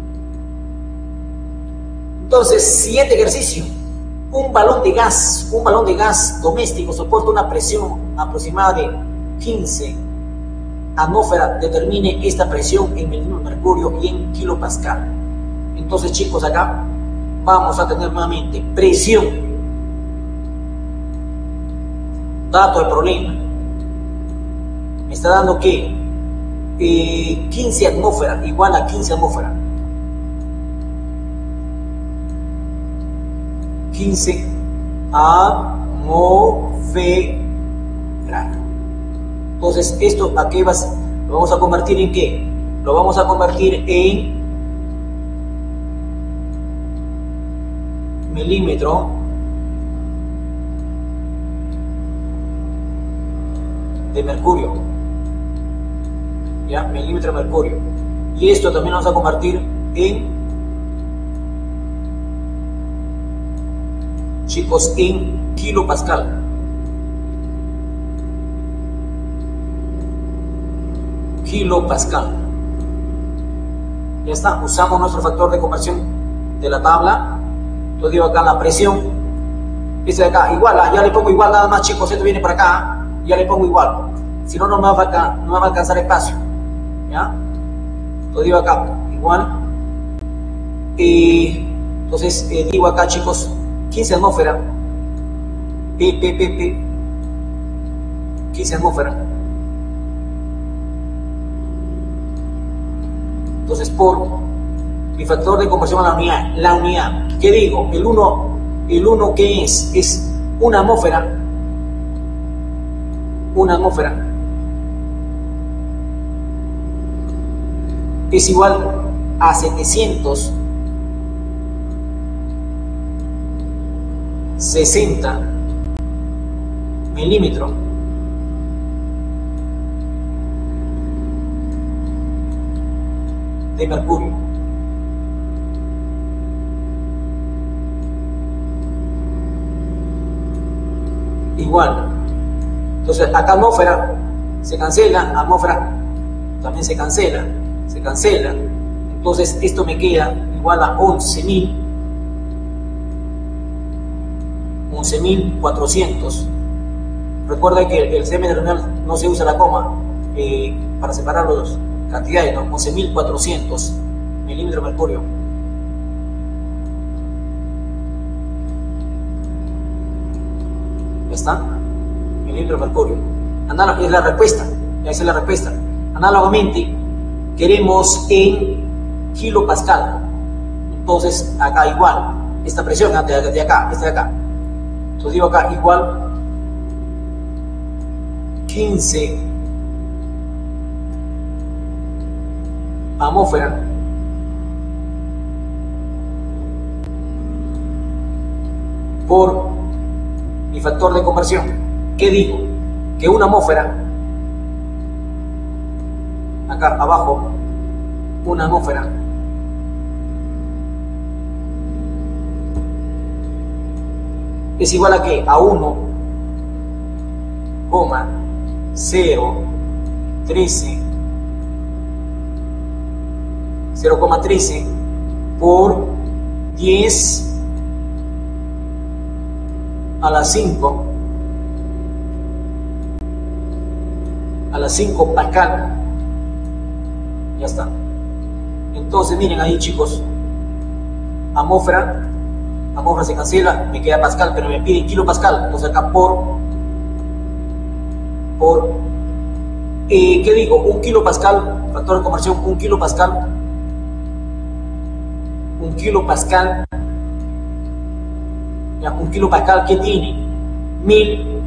A: Entonces, siguiente ejercicio. Un balón de gas doméstico soporta una presión aproximada de 15 atmósferas. Determine esta presión en milímetros de mercurio y en kilopascal. Entonces, chicos, acá vamos a tener nuevamente presión. Dato del problema. Me está dando que 15 atmósferas igual a 15 atmósferas. 15 atmósferas. Entonces, ¿esto a qué va a ser? ¿Lo vamos a convertir en qué? Lo vamos a convertir en milímetro de mercurio. ¿Ya? Milímetro de mercurio. Y esto también lo vamos a convertir en, chicos, en kilopascal. Kilopascal. Ya está, usamos nuestro factor de conversión de la tabla. Entonces digo acá la presión, dice acá igual, ya le pongo igual nada más, chicos, esto viene para acá, ya le pongo igual, si no, no me va a alcanzar espacio, ¿ya? Entonces digo acá, igual, entonces digo acá, chicos, 15 atmósferas, 15 atmósferas. Entonces, por mi factor de conversión a la unidad, ¿qué digo? El 1 ¿qué es? Es una atmósfera. Una atmósfera es igual a 760 milímetros de mercurio. Igual. Entonces acá atmósfera se cancela, atmósfera también se cancela. Entonces esto me queda igual a 11.000 11.400. Recuerda que el CM terminal no se usa la coma para separar las cantidades, ¿no? 11.400 milímetros de mercurio. ¿Ya está? Milímetros de mercurio. Es la respuesta. Ya esa es la respuesta. Análogamente, queremos en kilopascal. Entonces, acá igual. Esta presión de acá, esta de acá. Entonces digo acá igual 15 atmósferas por mi factor de conversión. ¿Qué digo? Que una atmósfera, acá abajo, una atmósfera es igual a que a 0,13 por 10 a la 5 pascal. Ya está. Entonces miren ahí, chicos, atmósfera se cancela, me queda pascal, pero me pide kilopascal. Entonces acá ¿qué digo? 1 kilopascal, factor de conversión, 1 kilopascal. 1 kilopascal. Ya, 1 kilopascal, ¿qué tiene? 1000,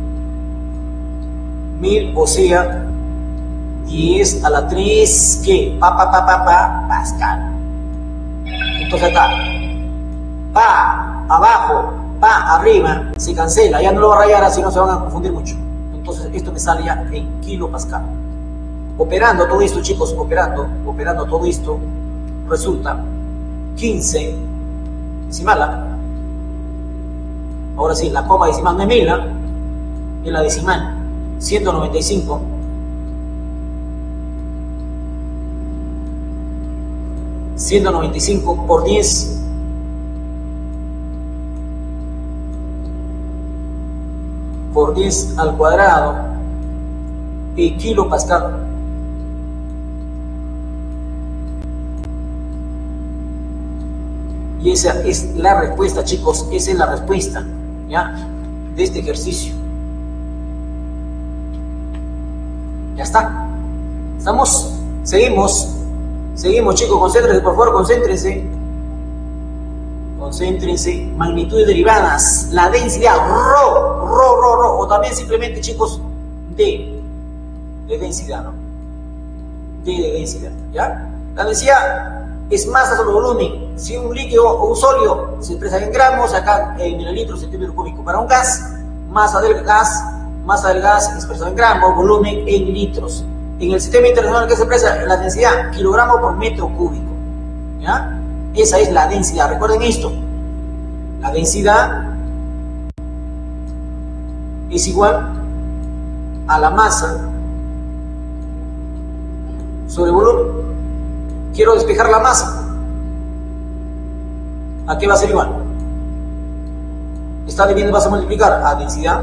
A: o sea, 10 a la 3, ¿qué? Pascal. Entonces acá, abajo, arriba, se cancela, ya no lo voy a rayar, así no se van a confundir mucho. Entonces esto me sale ya en kilopascal. Operando todo esto, chicos, operando todo esto, resulta 15 decimal. Ahora sí, la coma decimal no es 1000, es la decimal, 195. 195 por 10 al cuadrado y kilopascal. Y esa es la respuesta, chicos, esa es la respuesta, ¿ya?, de este ejercicio. Ya está. ¿Estamos? Seguimos, chicos, concéntrense, por favor, concéntrense. Magnitudes derivadas, la densidad, rho, o también simplemente, chicos, D de densidad, ¿no? D de densidad, ¿ya? La densidad es masa sobre volumen. Si un líquido o un sólido se expresa en gramos, acá en mililitros, centímetro cúbico. Para un gas, masa del gas expresado en gramos, volumen en litros. En el sistema internacional que se expresa la densidad, kilogramo por metro cúbico, ¿ya? Esa es la densidad. Recuerden esto. La densidad es igual a la masa sobre volumen. Quiero despejar la masa. ¿A qué va a ser igual? Está dividiendo, vas a multiplicar a densidad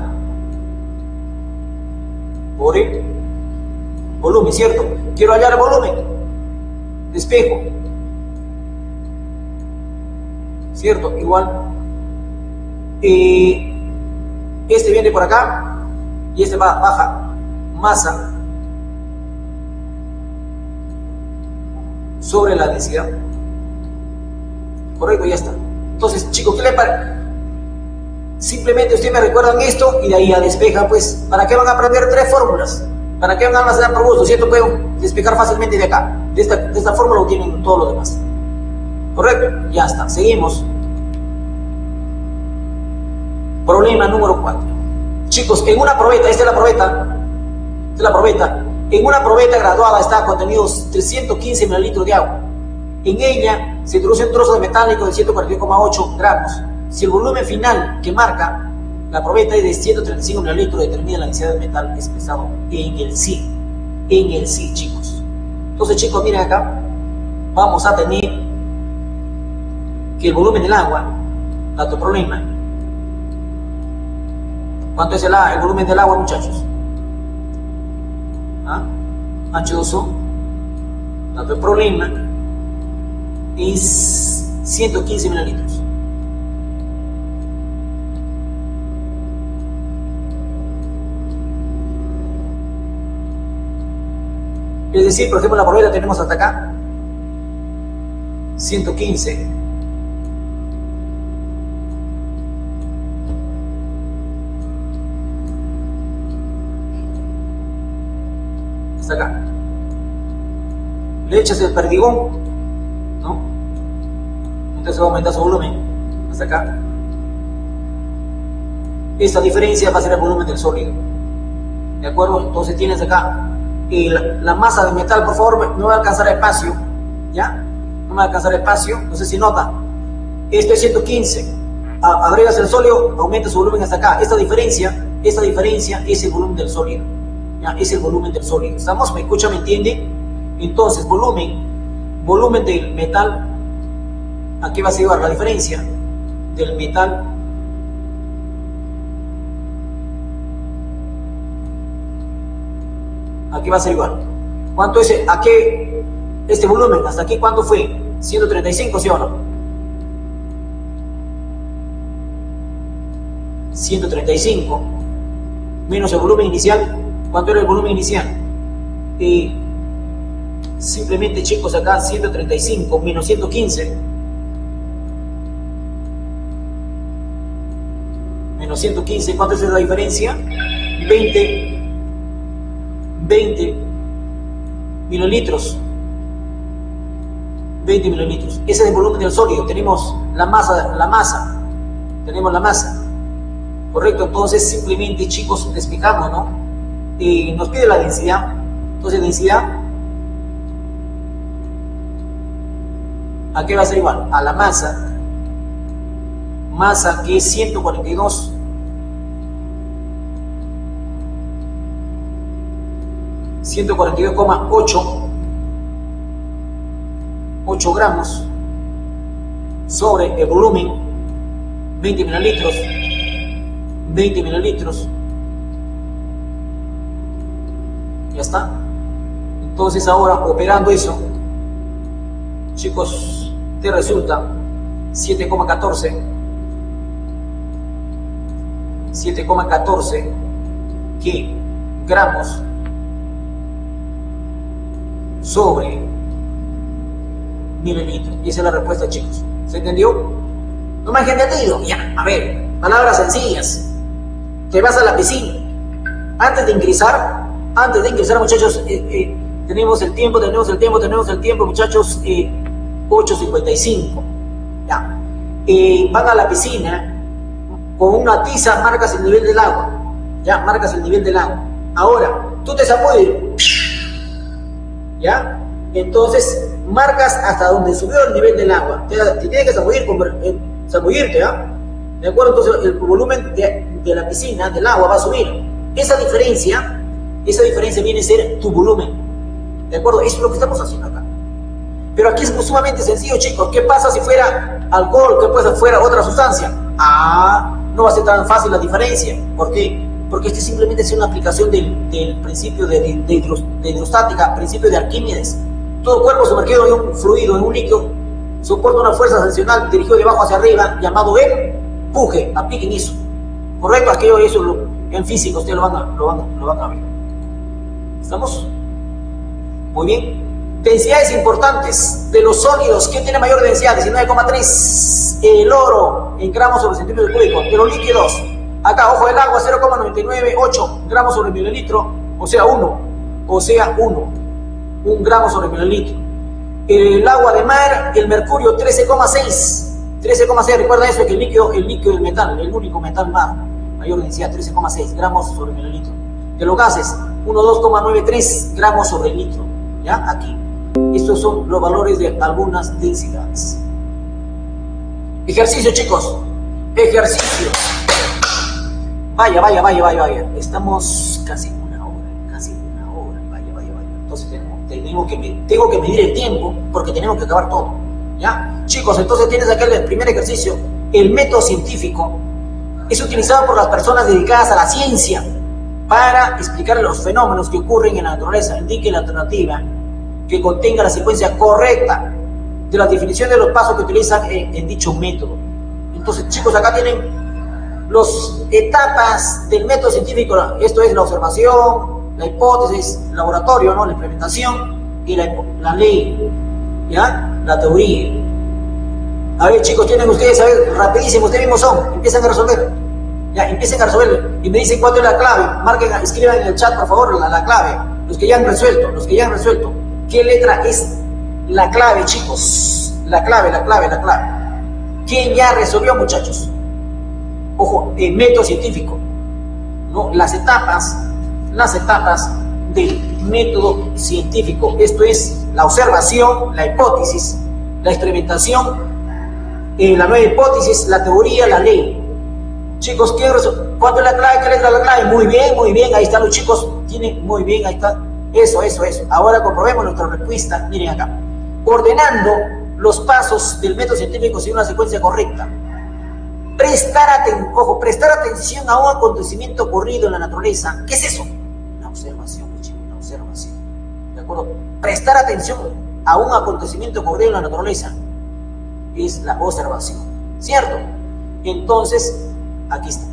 A: por el volumen, ¿cierto? Quiero hallar el volumen. Despejo, ¿cierto? Igual. Este viene por acá y este baja masa sobre la densidad. Correcto, ya está. Entonces, chicos, ¿qué le parece? Simplemente ustedes me recuerdan esto y de ahí ya despejan, pues. ¿Para qué van a aprender 3 fórmulas? ¿Para qué van a almacenar por gusto? ¿Cierto? Pueden despejar fácilmente de acá. De esta fórmula lo tienen todos los demás. ¿Correcto? Ya está. Seguimos. Problema número 4. Chicos, en una probeta, esta es la probeta, en una probeta graduada está contenidos 315 mililitros de agua. En ella se introduce un trozo de metálico de 141,8 gramos. Si el volumen final que marca la probeta es de 135 mililitros, determina la densidad del metal expresado en el sí. En el sí, chicos. Entonces, chicos, miren acá. Vamos a tener que el volumen del agua, dato problema, ¿Cuánto es el volumen del agua, muchachos? ¿Ah? H2O, tanto el problema es 115 mililitros. Es decir, por ejemplo, la borrera tenemos hasta acá 115. Hasta acá. Le echas el perdigón, ¿no? Entonces va a aumentar su volumen hasta acá. Esta diferencia va a ser el volumen del sólido. ¿De acuerdo? Entonces tienes acá la masa de metal, por favor, no va a alcanzar espacio, ¿ya? No me va a alcanzar espacio, no sé si nota. Esto es 115. Agregas el sólido, aumenta su volumen hasta acá. Esta diferencia es el volumen del sólido. ¿Ya? Es el volumen del sólido. ¿Estamos? ¿Me escucha? ¿Me entiende? Entonces, volumen del metal, ¿a qué va a llevar la diferencia del metal? Aquí va a ser igual. ¿Cuánto es? ¿A qué? Este volumen, hasta aquí, ¿cuánto fue? 135, ¿sí o no? 135 menos el volumen inicial. ¿Cuánto era el volumen inicial? Simplemente, chicos, acá 135 menos 115 menos 115, ¿cuánto es la diferencia? 20 mililitros. 20 mililitros. Ese es el volumen del sólido. Tenemos la masa. Tenemos la masa. Correcto. Entonces, simplemente, chicos, despejamos, ¿no? Nos pide la densidad. Entonces, densidad, ¿a qué va a ser igual? A la masa. Masa que es 142. 142,8 gramos sobre el volumen 20 mililitros. Ya está. Entonces ahora, operando eso, chicos, te resulta 7,14 gramos sobre mililitros. Y esa es la respuesta, chicos. ¿Se entendió? ¿No me han entendido? Ya, a ver, palabras sencillas. Te vas a la piscina. Antes de ingresar, muchachos, tenemos el tiempo, muchachos, 8:55. Ya. Van a la piscina, con una tiza marcas el nivel del agua. Ya, marcas el nivel del agua. Ahora, tú te sacudes. ¿Ya? Entonces, marcas hasta donde subió el nivel del agua. Te tienes que zambullirte, ¿ya? ¿De acuerdo? Entonces, el volumen de la piscina, del agua, va a subir. Esa diferencia viene a ser tu volumen. ¿De acuerdo? Eso es lo que estamos haciendo acá. Pero aquí es sumamente sencillo, chicos. ¿Qué pasa si fuera alcohol? ¿Qué pasa si fuera otra sustancia? No va a ser tan fácil la diferencia. ¿Por qué? Porque este simplemente es una aplicación del principio de hidrostática, principio de Arquímedes. Todo cuerpo sumergido en un fluido, en un líquido, soporta una fuerza tensional dirigida de abajo hacia arriba, llamado empuje. Apliquen eso. ¿Correcto? Aquello, eso en física ustedes lo van a ver. ¿Estamos? Muy bien. Densidades importantes de los sólidos. ¿Quién tiene mayor densidad? 19,3. El oro en gramos sobre centímetro cúbico. De los líquidos, acá, ojo, el agua, 0,998 gramos sobre mililitro, o sea 1. 1 gramo sobre mililitro. El agua de mar, el mercurio, 13,6. Recuerda eso, que el líquido del metal, el único metal mar, mayor densidad, 13,6 gramos sobre mililitro. De los gases, 2,93 gramos sobre litro. ¿Ya? Aquí. Estos son los valores de algunas densidades. Ejercicio, chicos. Ejercicio. Vaya. Estamos casi una hora. Vaya. Entonces tengo que medir el tiempo porque tenemos que acabar todo. ¿Ya? Chicos, entonces tienes acá el primer ejercicio. El método científico es utilizado por las personas dedicadas a la ciencia para explicar los fenómenos que ocurren en la naturaleza. Indique la alternativa que contenga la secuencia correcta de la definición de los pasos que utilizan en dicho método. Entonces, chicos, acá tienen las etapas del método científico. Esto es la observación, la hipótesis, el laboratorio, ¿no? La implementación y la ley, ¿ya? La teoría. A ver, chicos, tienen ustedes, a ver, rapidísimo, ustedes mismos son, empiezan a resolver. Ya, empiecen a resolver y me dicen cuál es la clave. Marquen, escriban en el chat, por favor, la clave. Los que ya han resuelto, ¿qué letra es la clave, chicos? La clave. ¿Quién ya resolvió, muchachos? Ojo, el método científico, ¿no? Las etapas del método científico. Esto es la observación, la hipótesis, la experimentación, la nueva hipótesis, la teoría, la ley. Chicos, ¿cuánto es la clave? ¿Qué letra es la clave? Muy bien, ahí están los chicos. Tienen, muy bien, ahí está. Eso. Ahora comprobemos nuestra respuesta. Miren acá. Ordenando los pasos del método científico según una secuencia correcta. Prestar atención a un acontecimiento ocurrido en la naturaleza. ¿Qué es eso? Una observación, chicos, una observación. ¿De acuerdo? Prestar atención a un acontecimiento ocurrido en la naturaleza es la observación, ¿cierto? Entonces, aquí está.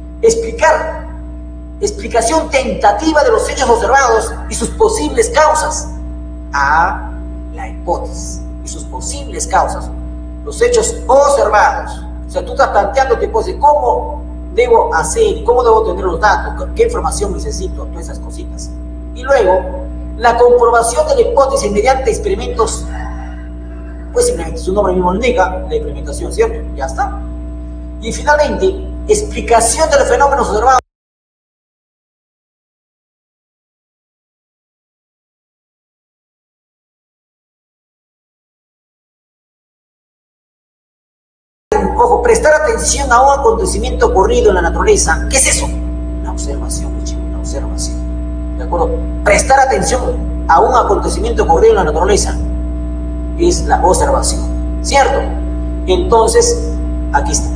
A: Explicación tentativa de los hechos observados y sus posibles causas. A, la hipótesis y sus posibles causas. Los hechos observados. O sea, tú estás planteándote, pues, cómo debo hacer, cómo debo tener los datos, qué información necesito, todas esas cositas. Y luego, la comprobación de la hipótesis mediante experimentos. Pues simplemente su nombre mismo indica, la implementación, ¿cierto? Ya está. Y finalmente, explicación de los fenómenos observados. Ojo, prestar atención a un acontecimiento ocurrido en la naturaleza. ¿Qué es eso? Una observación, chicos, una observación. ¿De acuerdo? Prestar atención a un acontecimiento ocurrido en la naturaleza es la observación, ¿cierto? Entonces, aquí está.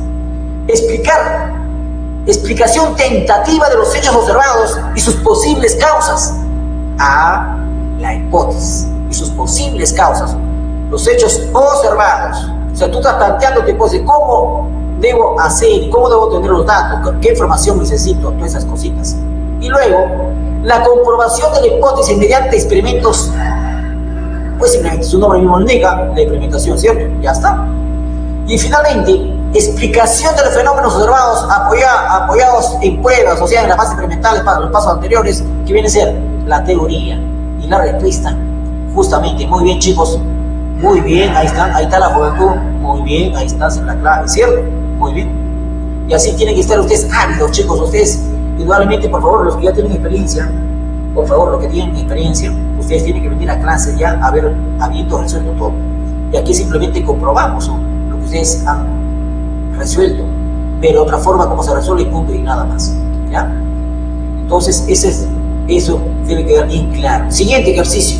A: Explicación tentativa de los hechos observados y sus posibles causas. A, la hipótesis y sus posibles causas. Los hechos observados. O sea, tú estás planteándote, pues, cómo debo hacer, cómo debo tener los datos, qué información necesito, todas esas cositas. Y luego, la comprobación de la hipótesis mediante experimentos. Pues simplemente su nombre mismo indica, la implementación, ¿cierto? Ya está. Y finalmente, explicación de los fenómenos observados apoyados en pruebas, o sea, en las fases experimentales para los pasos anteriores, que viene a ser la teoría. Y la respuesta, justamente, muy bien, chicos, muy bien, ahí está la juventud, muy bien, ahí está en la clave, ¿cierto? Muy bien. Y así tienen que estar ustedes ávidos, chicos, ustedes, indudablemente, por favor, los que ya tienen experiencia, por favor, los que tienen experiencia, ustedes tienen que venir a clase ya habiendo resuelto todo. Y aquí simplemente comprobamos, ¿no?, lo que ustedes han resuelto, pero otra forma como se resuelve y punto y nada más, ¿ya? Entonces, eso debe quedar bien claro. Siguiente ejercicio.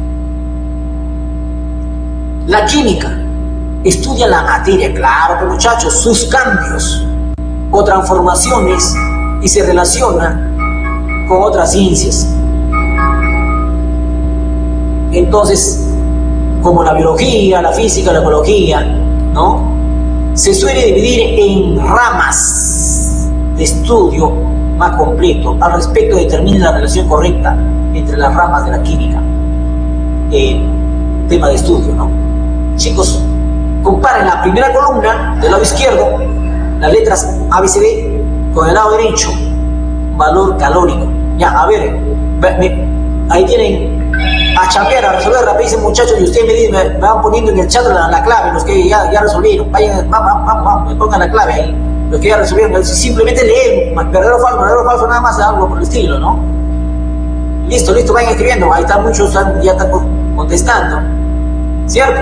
A: La química estudia la materia, claro, pero muchachos, sus cambios o transformaciones y se relaciona con otras ciencias. Entonces, como la biología, la física, la ecología, ¿no?, se suele dividir en ramas de estudio más completo. Al respecto, determine la relación correcta entre las ramas de la química. Tema de estudio, ¿no? Chicos, comparen la primera columna del lado izquierdo, las letras A, B, C, D, con el lado derecho, valor calórico. Ya, a ver, ahí tienen a chambear, a resolver rapidísimo, muchachos, y ustedes me van poniendo en el chat la clave, los que ya resolvieron. Vayan, vamos, me pongan la clave ahí, los que ya resolvieron. Simplemente leen, verdadero o falso, nada más, algo por el estilo, ¿no? Listo, vayan escribiendo. Ahí están muchos, ya están contestando, ¿cierto?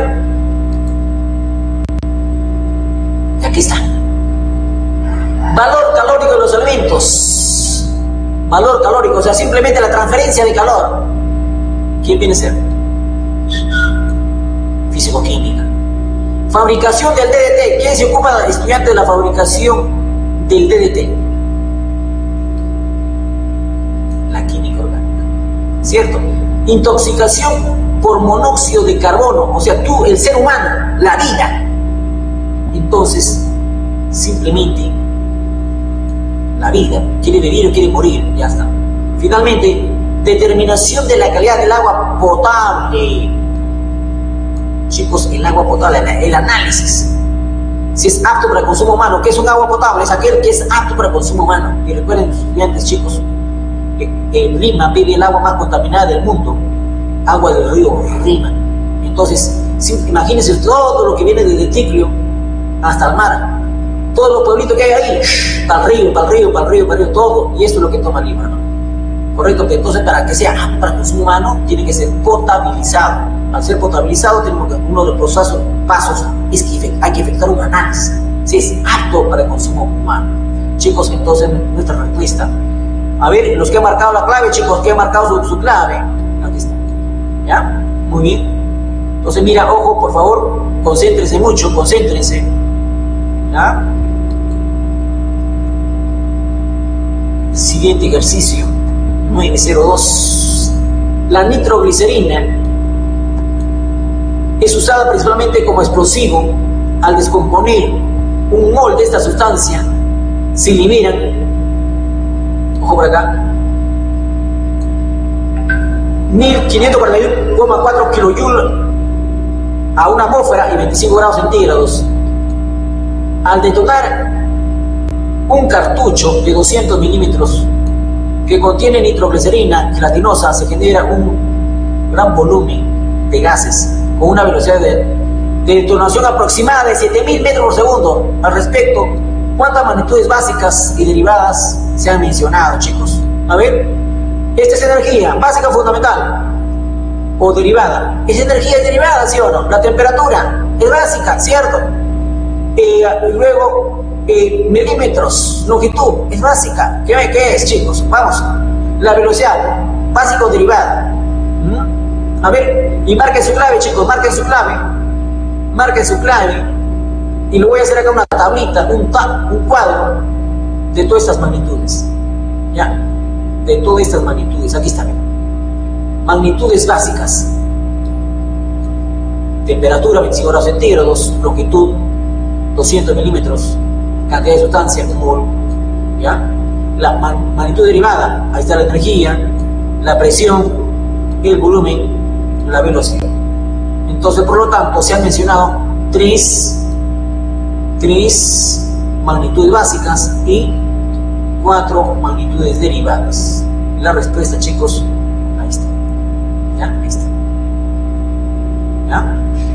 A: Y aquí está. Valor calórico de los alimentos. Valor calórico, o sea, simplemente la transferencia de calor. ¿Quién viene a ser? Físico-química. Fabricación del DDT. ¿Quién se ocupa, estudiante, de la fabricación del DDT, la química orgánica, ¿cierto? Intoxicación por monóxido de carbono, o sea, tú, el ser humano, la vida. Entonces, simplemente, la vida quiere vivir o quiere morir, ya está. Finalmente, determinación de la calidad del agua potable. Chicos, el agua potable, el análisis. Si es apto para el consumo humano. ¿Qué es un agua potable? Es aquel que es apto para el consumo humano. Y recuerden, estudiantes, chicos, en Lima bebe el agua más contaminada del mundo, agua del río Rima. Entonces, imagínense todo lo que viene desde Ticlio hasta el mar, todos los pueblitos que hay ahí, para el río, para el río, para el río, para el río, todo, y esto es lo que toma Lima, ¿no? Correcto, que entonces para que sea apto para el consumo humano, tiene que ser potabilizado. Al ser potabilizado, tenemos que, uno de los pasos es que hay que efectuar un análisis, si es apto para el consumo humano. Chicos, entonces nuestra respuesta. A ver, los que han marcado la clave, chicos, que han marcado su clave. Aquí está. ¿Ya? Muy bien. Entonces, mira, ojo, por favor, concéntrense mucho, concéntrense. ¿Ya? Siguiente ejercicio, 902. La nitroglicerina es usada principalmente como explosivo. Al descomponer un mol de esta sustancia, se liberan, ojo por acá, 1541,4 kilojoules a una atmósfera y 25 grados centígrados. Al detonar un cartucho de 200 milímetros que contiene nitroglicerina gelatinosa, se genera un gran volumen de gases con una velocidad de detonación aproximada de 7000 metros por segundo. Al respecto, ¿cuántas magnitudes básicas y derivadas se han mencionado, chicos? A ver, esta es energía básica fundamental o derivada. ¿Es energía derivada, sí o no? La temperatura es básica, ¿cierto? Luego, milímetros, longitud, es básica. ¿Qué es, chicos? Vamos. La velocidad, básica o derivada. A ver, y marquen su clave, chicos, marquen su clave. Marquen su clave. Y le voy a hacer acá una tablita, un cuadro de todas estas magnitudes. ¿Ya? De todas estas magnitudes. Aquí está. Magnitudes básicas. Temperatura 25 grados centígrados, longitud 200 milímetros, cantidad de sustancia, mol, ¿ya? La magnitud derivada, ahí está la energía, la presión, el volumen, la velocidad. Entonces, por lo tanto, se han mencionado tres magnitudes básicas y 4 magnitudes derivadas. La respuesta, chicos, ahí está. ¿Ya? Ahí está. ¿Ya?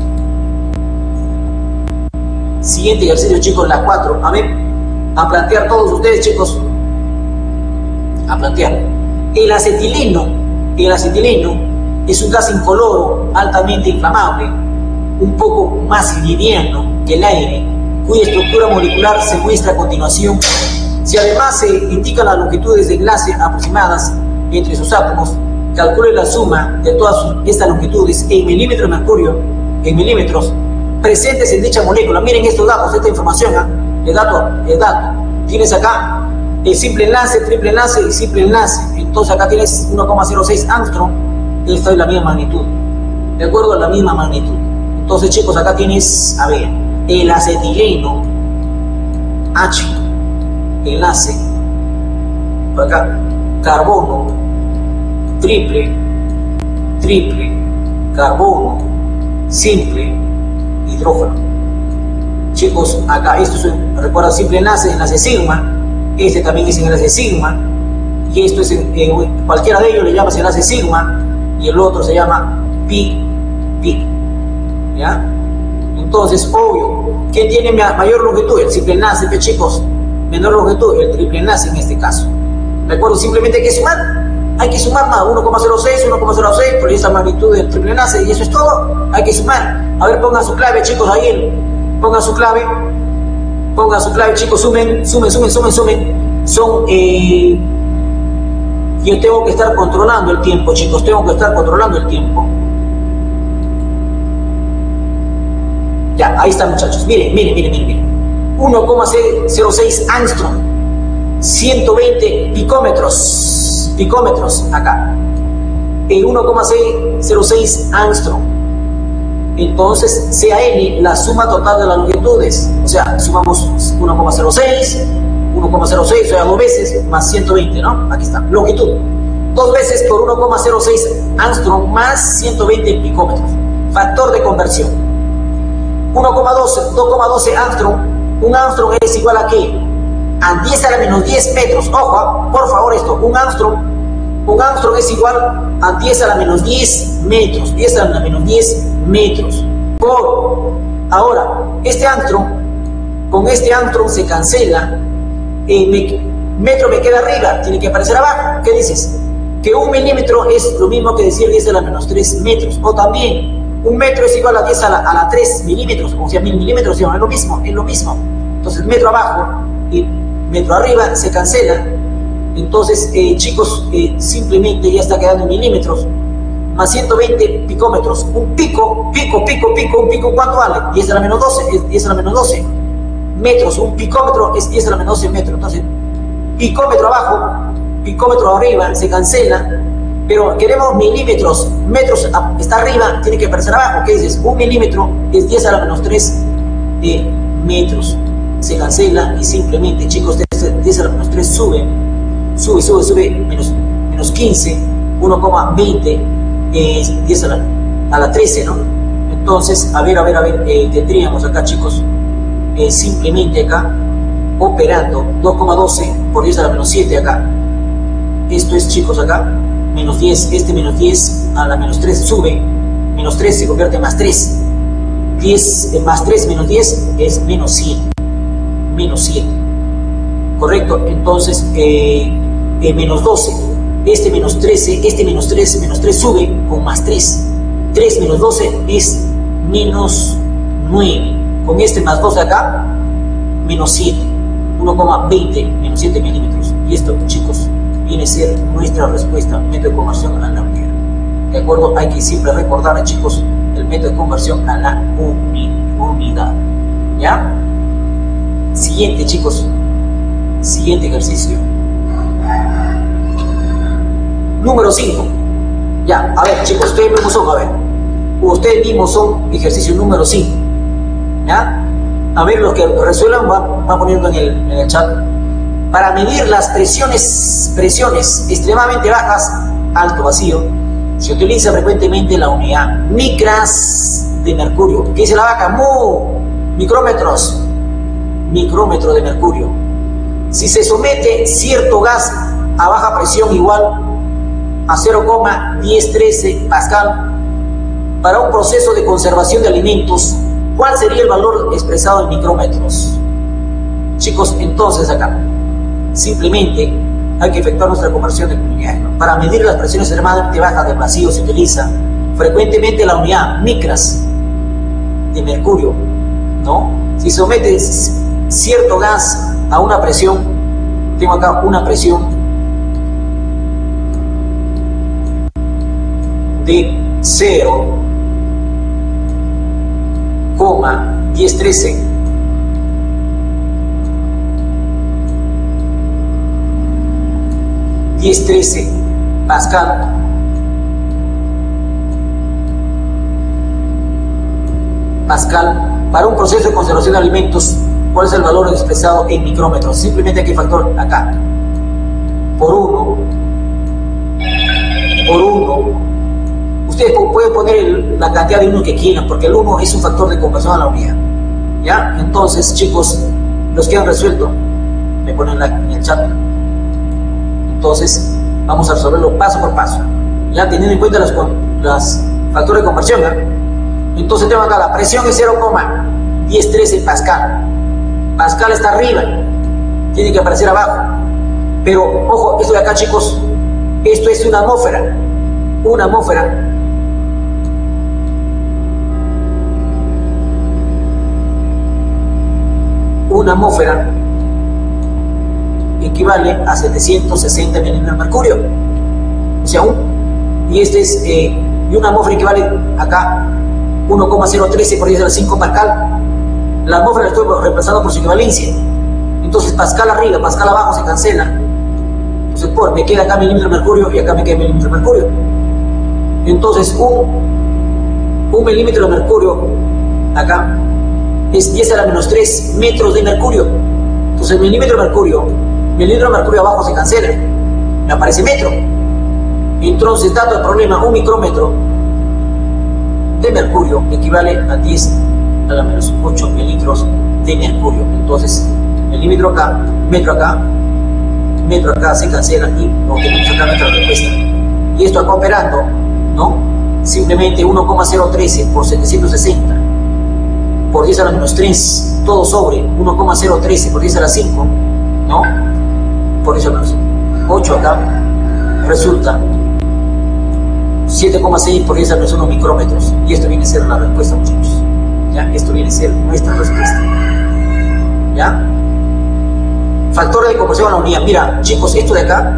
A: Siguiente ejercicio, chicos, la 4. A ver, a plantear todos ustedes, chicos. A plantear. El acetileno es un gas incoloro altamente inflamable, un poco más liviano que el aire, cuya estructura molecular se muestra a continuación. Si además se indican las longitudes de enlace aproximadas entre sus átomos, calcule la suma de todas estas longitudes en milímetros de mercurio, en milímetros, presentes en dicha molécula. Miren estos datos, esta información, el dato. Tienes acá el simple enlace, triple enlace y simple enlace. Entonces acá tienes 1,06 angstrom. Esta es la misma magnitud, de acuerdo a la misma magnitud. Entonces, chicos, acá tienes, a ver, el acetileno, H, enlace, por acá, carbono, triple, carbono, simple, hidrógeno. Chicos, acá esto es, recuerda, simple enlace sigma, este también es enlace sigma, y esto es, cualquiera de ellos le llamas enlace sigma, y el otro se llama pi, ¿ya? Entonces, obvio, ¿quién tiene mayor longitud? El simple enlace, ¿qué, chicos? Menor longitud, el triple enlace en este caso. Recuerdo, simplemente hay que sumar más, 1,06, por esa magnitud del triple enlace, y eso es todo, hay que sumar. A ver, pongan su clave, chicos, ahí, pongan su clave, chicos, sumen. Son, yo tengo que estar controlando el tiempo, chicos, Ya, ahí está, muchachos, miren. 1,06 angstrom, 120 picómetros acá, 1,06 angstrom. Entonces sea n la suma total de las longitudes, o sea, sumamos 1,06, o sea, 2 veces más 120, ¿no? Aquí está, longitud, 2 veces por 1,06 angstrom más 120 picómetros. Factor de conversión, 2,12 angstrom. Un angstrom es igual a ¿qué? A 10 a la menos 10 metros. Ojo, por favor, esto, un angstrom es igual a 10 a la menos 10 metros. 10 a la menos 10 metros. Ahora, este angstrom, con este angstrom se cancela. Metro me queda arriba, tiene que aparecer abajo. ¿Qué dices? Que 1 milímetro es lo mismo que decir 10 a la menos 3 metros. O también, 1 metro es igual a 10 a la 3 milímetros, o sea, 1000 milímetros, es lo mismo. Entonces, metro abajo y metro arriba se cancela. Entonces, chicos, simplemente ya está quedando en milímetros, más 120 picómetros. Un pico, ¿cuánto vale? 10 a la menos 12, es 10 a la menos 12 metros. Un picómetro es 10 a la menos 12 metros. Entonces, picómetro abajo, picómetro arriba, se cancela. Pero queremos milímetros, metros está arriba, tiene que aparecer abajo. ¿Qué dices? 1 milímetro es 10 a la menos 3 metros. Se cancela y simplemente, chicos, 10 a la menos 3 sube, menos 15, 1,20 es 10 a la 13, ¿no? Entonces, a ver, tendríamos acá, chicos, simplemente acá, operando 2,12 por 10 a la menos 7 acá. Esto es, chicos, acá, menos 10, menos 10 a la menos 3 sube, menos 3 se convierte en más 3, 10 más 3 menos 10 es menos 7, correcto. Entonces, menos 12, menos 13, menos 3 sube con más 3, 3 menos 12 es menos 9, con más 12 acá, menos 7, 1,20, menos 7 milímetros. Y esto, chicos, viene a ser nuestra respuesta, método de conversión a la unidad. ¿De acuerdo? Hay que siempre recordar, chicos, el método de conversión a la unidad. ¿Ya? Siguiente, chicos. Siguiente ejercicio. Número 5. Ya, a ver, chicos, ustedes mismos son, ejercicio número 5. ¿Ya? A ver, los que resuelvan van poniendo en el chat. Para medir las presiones extremadamente bajas, alto, vacío, se utiliza frecuentemente la unidad micras de mercurio. ¿Qué dice la vaca? Micrómetros. Micrómetro de mercurio. Si se somete cierto gas a baja presión igual a 0,1013 pascal para un proceso de conservación de alimentos, ¿cuál sería el valor expresado en micrómetros? Chicos, entonces acá simplemente hay que efectuar nuestra conversión de unidades, ¿no? Para medir las presiones extremadamente bajas del vacío se utiliza frecuentemente la unidad micras de mercurio, ¿no? Si somete cierto gas a una presión, tengo acá una presión de 0,1013 pascal para un proceso de conservación de alimentos, ¿cuál es el valor expresado en micrómetros? Simplemente hay que factor acá por 1. Ustedes pueden poner la cantidad de 1 que quieran, porque el 1 es un factor de conversión a la unidad. ¿Ya? Entonces, chicos, los que han resuelto me ponen en el chat. Entonces, vamos a resolverlo paso por paso, ya teniendo en cuenta los factores de conversión, ¿eh? Entonces tengo acá, la presión es 0,1013 pascal. Pascal está arriba, tiene que aparecer abajo. Pero, ojo, esto de acá, chicos, esto es una atmósfera. Una atmósfera equivale a 760 milímetros de mercurio. O sea, y una atmósfera equivale acá 1,013 por 10 a la 5 pascal. La atmósfera la estoy reemplazando por su equivalencia. Entonces Pascal arriba, Pascal abajo se cancela. Entonces me queda acá milímetro de mercurio y acá me queda milímetro de mercurio. Entonces un milímetro de mercurio acá es 10 a la menos 3 metros de mercurio. Entonces milímetro de mercurio abajo se cancela, me aparece metro. Entonces, dato del problema, un micrómetro de mercurio equivale a 10 a la menos 8 mililitros de mercurio. Entonces milímetro acá, metro acá se cancela y obtenemos acá nuestra respuesta. Y esto acá operando, ¿no? Simplemente 1,013 por 760 por 10 a la menos 3, todo sobre 1,013 por 10 a la 5, ¿no? Por 10 a la menos 8 acá, resulta 7,6 por 10 a la menos 1 micrómetros. Y esto viene a ser la respuesta, muchachos. ¿Ya? Esto viene a ser nuestra respuesta. ¿Ya? Factor de conversión a la unidad. Mira, chicos, esto de acá,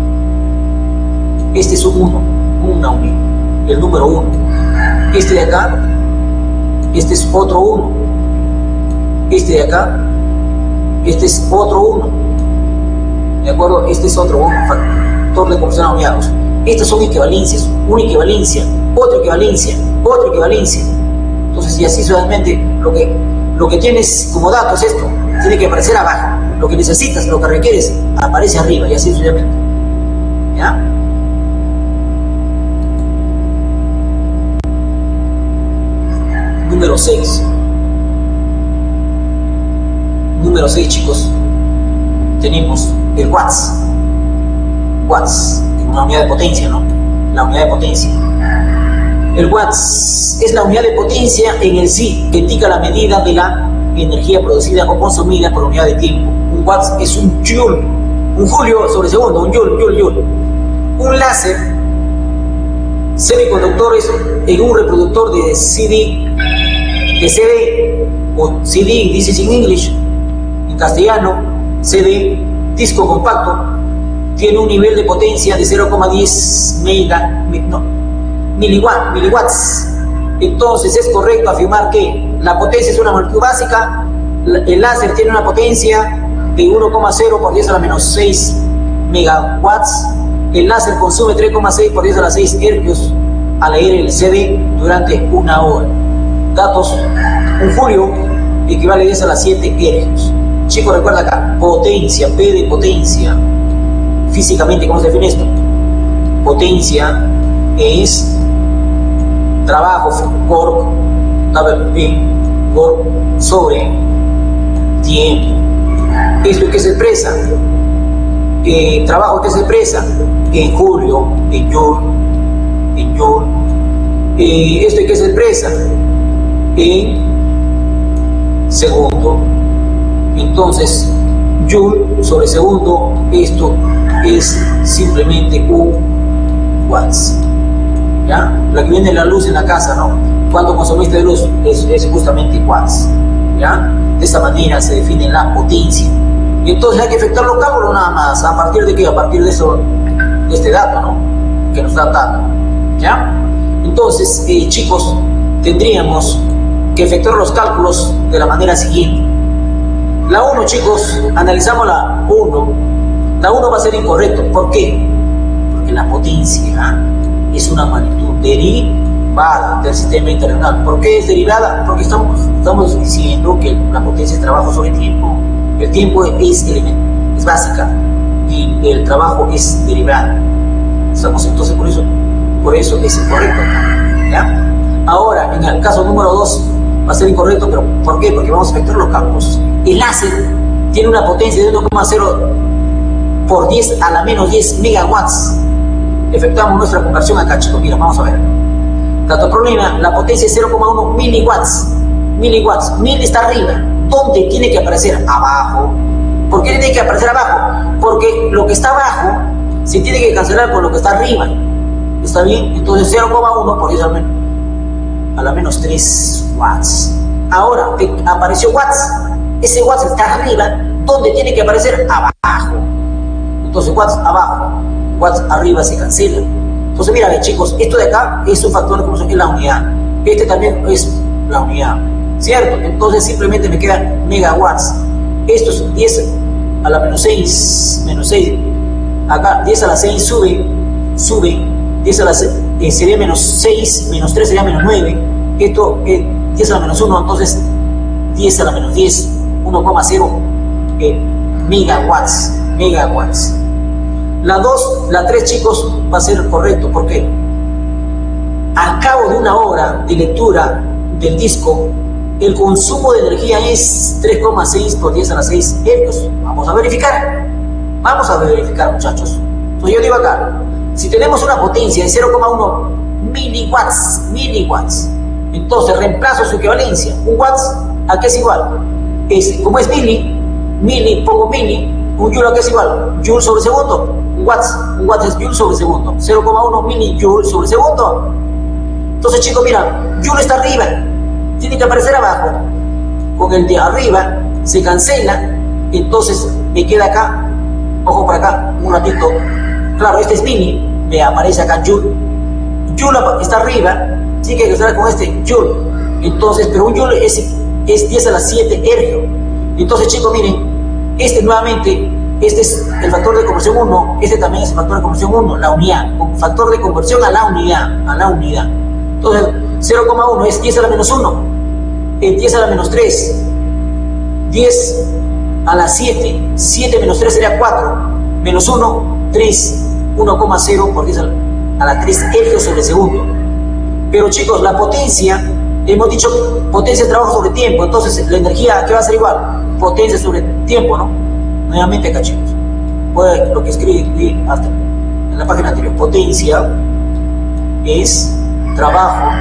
A: este es un 1, una unidad, el número 1. Este de acá, este es otro 1. Este de acá, este es otro 1. ¿De acuerdo? Este es otro 1, factor de conversión a la unidad. Estas son equivalencias, una equivalencia, otra equivalencia, otra equivalencia. Entonces, y así sucesivamente, lo que tienes como dato es esto, tiene que aparecer abajo. Lo que necesitas, lo que requieres, aparece arriba, y así sucesivamente. ¿Ya? Número 6. Número 6, chicos. Tenemos el watts. Watts, una unidad de potencia, ¿no? La unidad de potencia. El watts es la unidad de potencia en el sí, que indica la medida de la energía producida o consumida por unidad de tiempo. Un watts es un joule, un julio sobre segundo, un joule. Un láser semiconductores en un reproductor de CD o CD, this is in English, en castellano, CD, disco compacto, tiene un nivel de potencia de 0,10 miliwatts. Entonces es correcto afirmar que la potencia es una magnitud básica, el láser tiene una potencia de 1,0 por 10 a la menos 6 megawatts, el láser consume 3,6 por 10 a la 6 hercios al leer el CD durante una hora. Datos, un julio equivale a 10 a la 7 hercios. Chicos, recuerda acá, potencia, P de potencia. Físicamente, ¿cómo se define esto? Potencia es trabajo, work, WP, work sobre tiempo. ¿Esto es que se expresa? Trabajo que se expresa en julio, en joule. ¿Esto es que se expresa? En segundo. Entonces, joule sobre segundo, esto es simplemente un watts. ¿Ya? Lo que viene la luz en la casa, ¿no? ¿Cuánto consumiste de luz? Es justamente watts. ¿Ya? De esa manera se define la potencia. Y entonces hay que efectuar los cálculos nada más. ¿A partir de qué? A partir de eso, de este dato, ¿no? Que nos está dando. ¿Ya? Entonces, chicos, tendríamos que efectuar los cálculos de la manera siguiente. La 1, chicos, analizamos la 1. La 1 va a ser incorrecto. ¿Por qué? Porque la potencia es una magnitud derivada del sistema internacional. ¿Por qué es derivada? Porque estamos diciendo que la potencia es trabajo sobre tiempo. El tiempo es básica y el trabajo es derivado. Entonces por eso es incorrecto. ¿Ya? Ahora, en el caso número 2 va a ser incorrecto, pero ¿por qué? Porque vamos a efectuar los cálculos. El láser tiene una potencia de 1,0 por 10 a la menos 10 megawatts. Efectuamos nuestra conversión acá, chicos. Mira, vamos a ver. Dato problema, la potencia es 0,1 miliwatts. Mil está arriba. ¿Dónde tiene que aparecer? Abajo. ¿Por qué tiene que aparecer abajo? Porque lo que está abajo se tiene que cancelar con lo que está arriba. ¿Está bien? Entonces 0,1 por 10 a la menos 3 watts. Ahora, te apareció watts. Ese watts está arriba. ¿Dónde tiene que aparecer? Abajo. Entonces watts abajo, watts arriba se cancela. Entonces mira, chicos, esto de acá es un factor de conversión, es la unidad. Este también es la unidad. ¿cierto? Entonces simplemente me quedan megawatts. Esto es 10 a la menos 6, acá 10 a la 6 sube, 10 a la 6, sería menos 6, menos 3 sería menos 9, esto es 10 a la menos 1, entonces 10 a la menos 10, 1,0 megawatts. La 2, la 3, chicos, va a ser correcto, porque al cabo de una hora de lectura del disco, el consumo de energía es 3,6 por 10 a la 6 hercios. Vamos a verificar, muchachos. Entonces yo digo acá, si tenemos una potencia de 0,1 miliwatts, entonces reemplazo su equivalencia. Un watts, ¿a qué es igual? Como es mili, pongo mili, un joule, ¿a qué es igual? Joule sobre segundo. Un watts es joule sobre segundo. 0,1 milijoule sobre segundo. Entonces, chicos, mira, joule está arriba, tiene que aparecer abajo. Con el de arriba se cancela, entonces me queda acá, ojo por acá, un ratito. Claro, este es mini, me aparece acá joule. Joule está arriba, sí que hay que estar con este joule. Entonces, pero un joule es 10 a la 7 hercios. Entonces, chicos, miren, nuevamente, este es el factor de conversión 1, este también es el factor de conversión 1, la unidad, factor de conversión a la unidad. Entonces, 0,1 es 10 a la menos 1, 10 a la menos 3, 10 a la 7, 7 menos 3 sería 4, menos 1, 3, 1,0 por 10 a la 3 hercios sobre segundo. Pero, chicos, la potencia, hemos dicho potencia de trabajo sobre tiempo, entonces la energía, ¿qué va a ser igual? Potencia sobre tiempo, ¿no? Nuevamente acá, chicos, lo que escribí hasta en la página anterior, potencia es trabajo,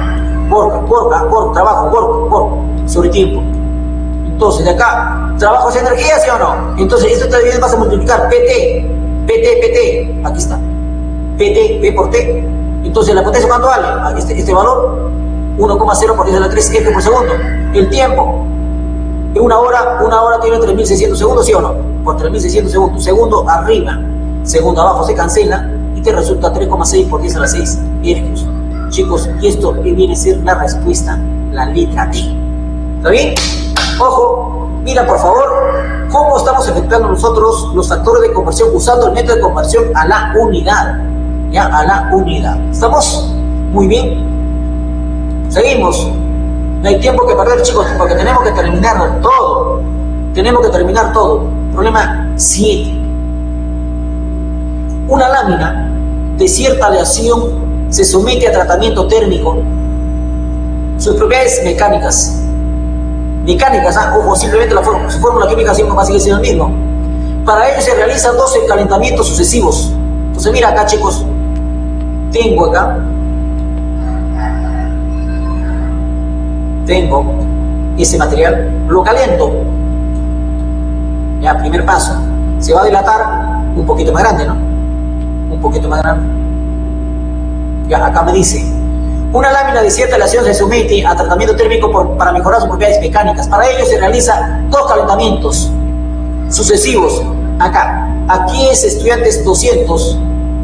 A: trabajo sobre tiempo. Entonces, de acá, ¿trabajo es energía, sí o no? Entonces, esto también vas a multiplicar PT, aquí está, P por T. Entonces, ¿la potencia cuánto vale? Este valor, 1,0 por 10 a la 3 F por segundo. El tiempo, una hora tiene 3.600 segundos, ¿sí o no? Por 3.600 segundos. Segundo arriba, segundo abajo se cancela y te resulta 3,6 por 10 a la 6 hercios. Chicos, y esto viene a ser la respuesta, la letra D. ¿Está bien? Ojo, mira por favor cómo estamos efectuando nosotros los factores de conversión usando el método de conversión a la unidad. Ya, a la unidad. ¿Estamos? Muy bien. Seguimos. No hay tiempo que perder, chicos, porque tenemos que terminar todo. Problema 7. Una lámina de cierta aleación se somete a tratamiento térmico. Sus propiedades mecánicas, ojo, simplemente su fórmula química siempre va a seguir siendo el mismo. Para ello se realizan 12 calentamientos sucesivos. Entonces mira acá, chicos, tengo ese material, lo caliento. Ya, primer paso, se va a dilatar un poquito más grande, ¿no? Un poquito más grande. Ya, acá me dice, una lámina de cierta aleación se somete a tratamiento térmico para mejorar sus propiedades mecánicas. Para ello se realiza 2 calentamientos sucesivos. Acá, aquí es estudiantes 200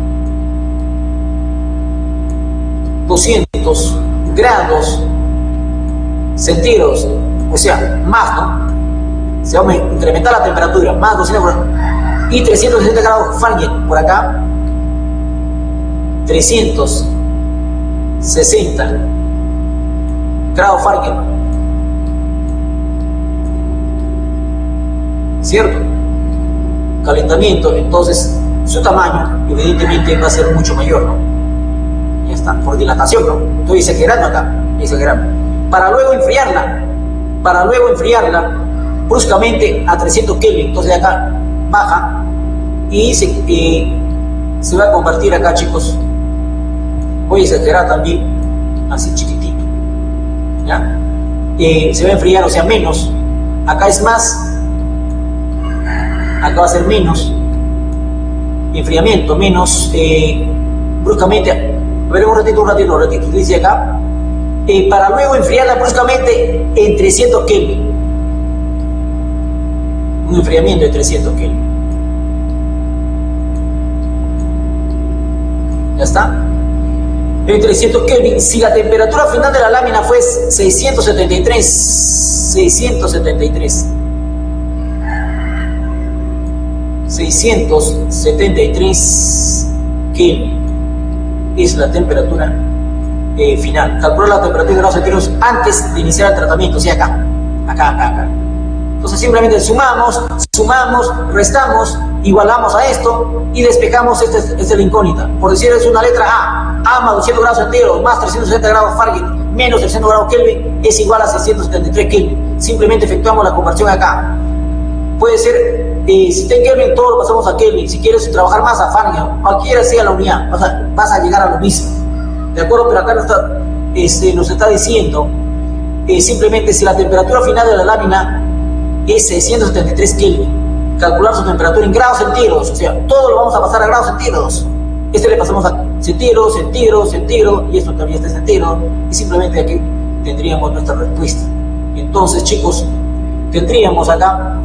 A: grados centígrados, o sea, más, ¿no? Se va a incrementar la temperatura, más 200 grados, y 360 grados Fahrenheit, por acá, 360 grados Fahrenheit, ¿cierto? Calentamiento, entonces su tamaño evidentemente va a ser mucho mayor, ¿no? Ya está, por dilatación, ¿no? Estoy exagerando acá, para luego enfriarla bruscamente a 300 Kelvin. Entonces de acá baja y se va a convertir acá, chicos, voy a exagerar también, así chiquitito, ¿ya? Se va a enfriar, o sea, menos, acá es más, acá va a ser menos enfriamiento, menos bruscamente, a ver, un ratito, dice acá, para luego enfriarla bruscamente en 300 Kelvin. Un enfriamiento de 300 Kelvin. ¿Ya está? en 300 Kelvin. Si la temperatura final de la lámina fue 673 Kelvin es la temperatura final. Calcular la temperatura de grados centígrados antes de iniciar el tratamiento, sí, acá. Entonces simplemente sumamos, restamos, igualamos a esto y despejamos. Esta es la incógnita. Por decir, es una letra A más 200 grados centígrados más 360 grados Fahrenheit menos 300 grados Kelvin es igual a 673 Kelvin. Simplemente efectuamos la conversión acá. Puede ser, si está en Kelvin, todo lo pasamos a Kelvin. Si quieres trabajar más, a Fahrenheit, cualquiera sea la unidad, vas a llegar a lo mismo. ¿De acuerdo? Pero acá nos está diciendo simplemente si la temperatura final de la lámina es 673 Kelvin, calcular su temperatura en grados centígrados, o sea, todo lo vamos a pasar a grados centígrados. Este le pasamos a centígrados, y esto también está en centígrados, y simplemente aquí tendríamos nuestra respuesta. Entonces, chicos, tendríamos acá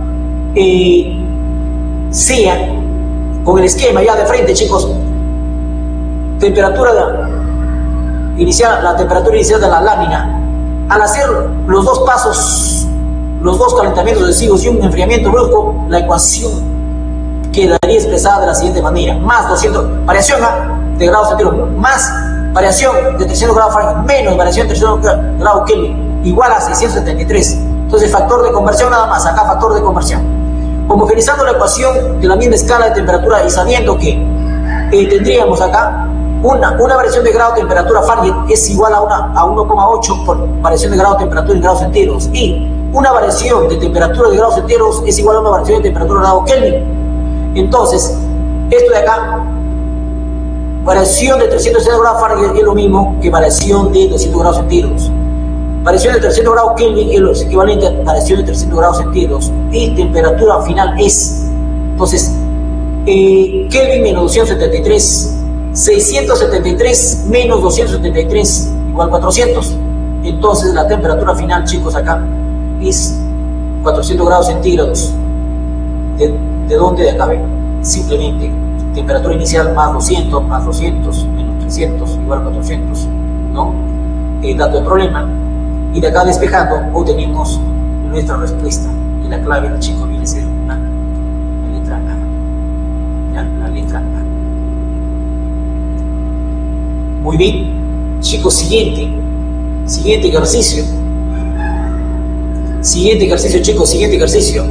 A: sea con el esquema ya de frente, chicos, temperatura inicial, la temperatura inicial de la lámina. Al hacer los dos pasos, los dos calentamientos sucesivos y un enfriamiento brusco, la ecuación quedaría expresada de la siguiente manera: más 200, variación de grados centígrados, más variación de 300 grados Fahrenheit, menos variación de 300 grados Kelvin, igual a 673. Entonces, factor de conversión nada más, acá factor de conversión. Homogeneizando la ecuación de la misma escala de temperatura y sabiendo que tendríamos acá una variación de grado de temperatura Fahrenheit es igual a 1,8 por variación de grado de temperatura en grados centígrados, y una variación de temperatura de grados centígrados es igual a una variación de temperatura en grado Kelvin. Entonces, esto de acá, variación de 360 grados Fahrenheit es lo mismo que variación de 200 grados centígrados. Variación de 300 grados Kelvin es lo equivalente a variación de 300 grados centígrados, y temperatura final es, entonces, Kelvin menos 273, 673 menos 273 igual 400. Entonces la temperatura final, chicos, acá es 400 grados centígrados. ¿De dónde? De acá, ven. Simplemente temperatura inicial más 200 menos 300 igual 400, ¿no? El dato del problema. Y de acá despejando obtenemos nuestra respuesta. Y la clave, chicos, viene a ser la letra A. ¿Ya? La letra A. Muy bien, chicos, siguiente ejercicio. Siguiente ejercicio.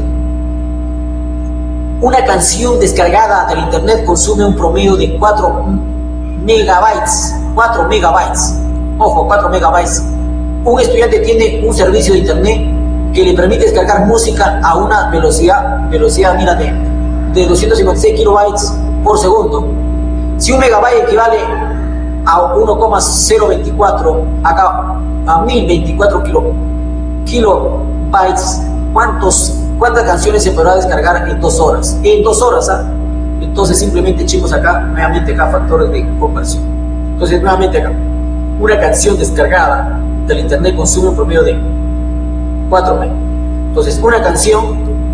A: Una canción descargada del internet consume un promedio de 4 megabytes. Ojo, 4 megabytes. Un estudiante tiene un servicio de internet que le permite descargar música a una velocidad, mira, de 256 kilobytes por segundo. Si un megabyte equivale a 1,024, acá a 1024 kilobytes, ¿cuántas canciones se podrá descargar en 2 horas? En 2 horas, ¿ah? Entonces simplemente, chicos, acá, nuevamente acá, factores de conversión. Entonces, nuevamente acá, una canción descargada del internet consume un promedio de 4 megas. Entonces, una canción,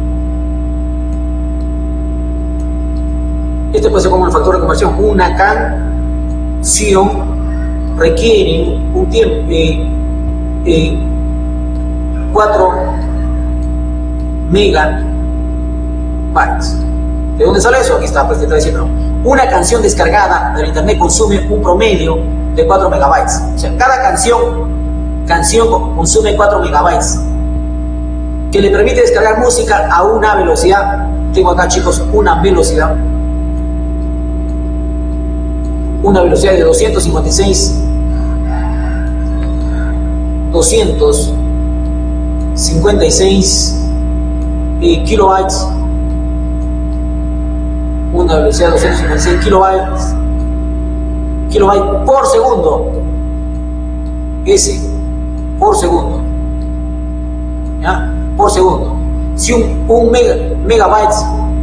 A: este puede ser como el factor de conversión. Una canción requiere un tiempo de 4 megabytes. ¿De dónde sale eso? Aquí está, pues te está diciendo. Una canción descargada del internet consume un promedio de 4 megabytes. O sea, cada canción consume 4 megabytes, que le permite descargar música a una velocidad. Tengo acá, chicos, una velocidad de 256 kilobytes, una velocidad de 256 kilobytes por segundo, por segundo, ¿ya? Por segundo. Si un megabyte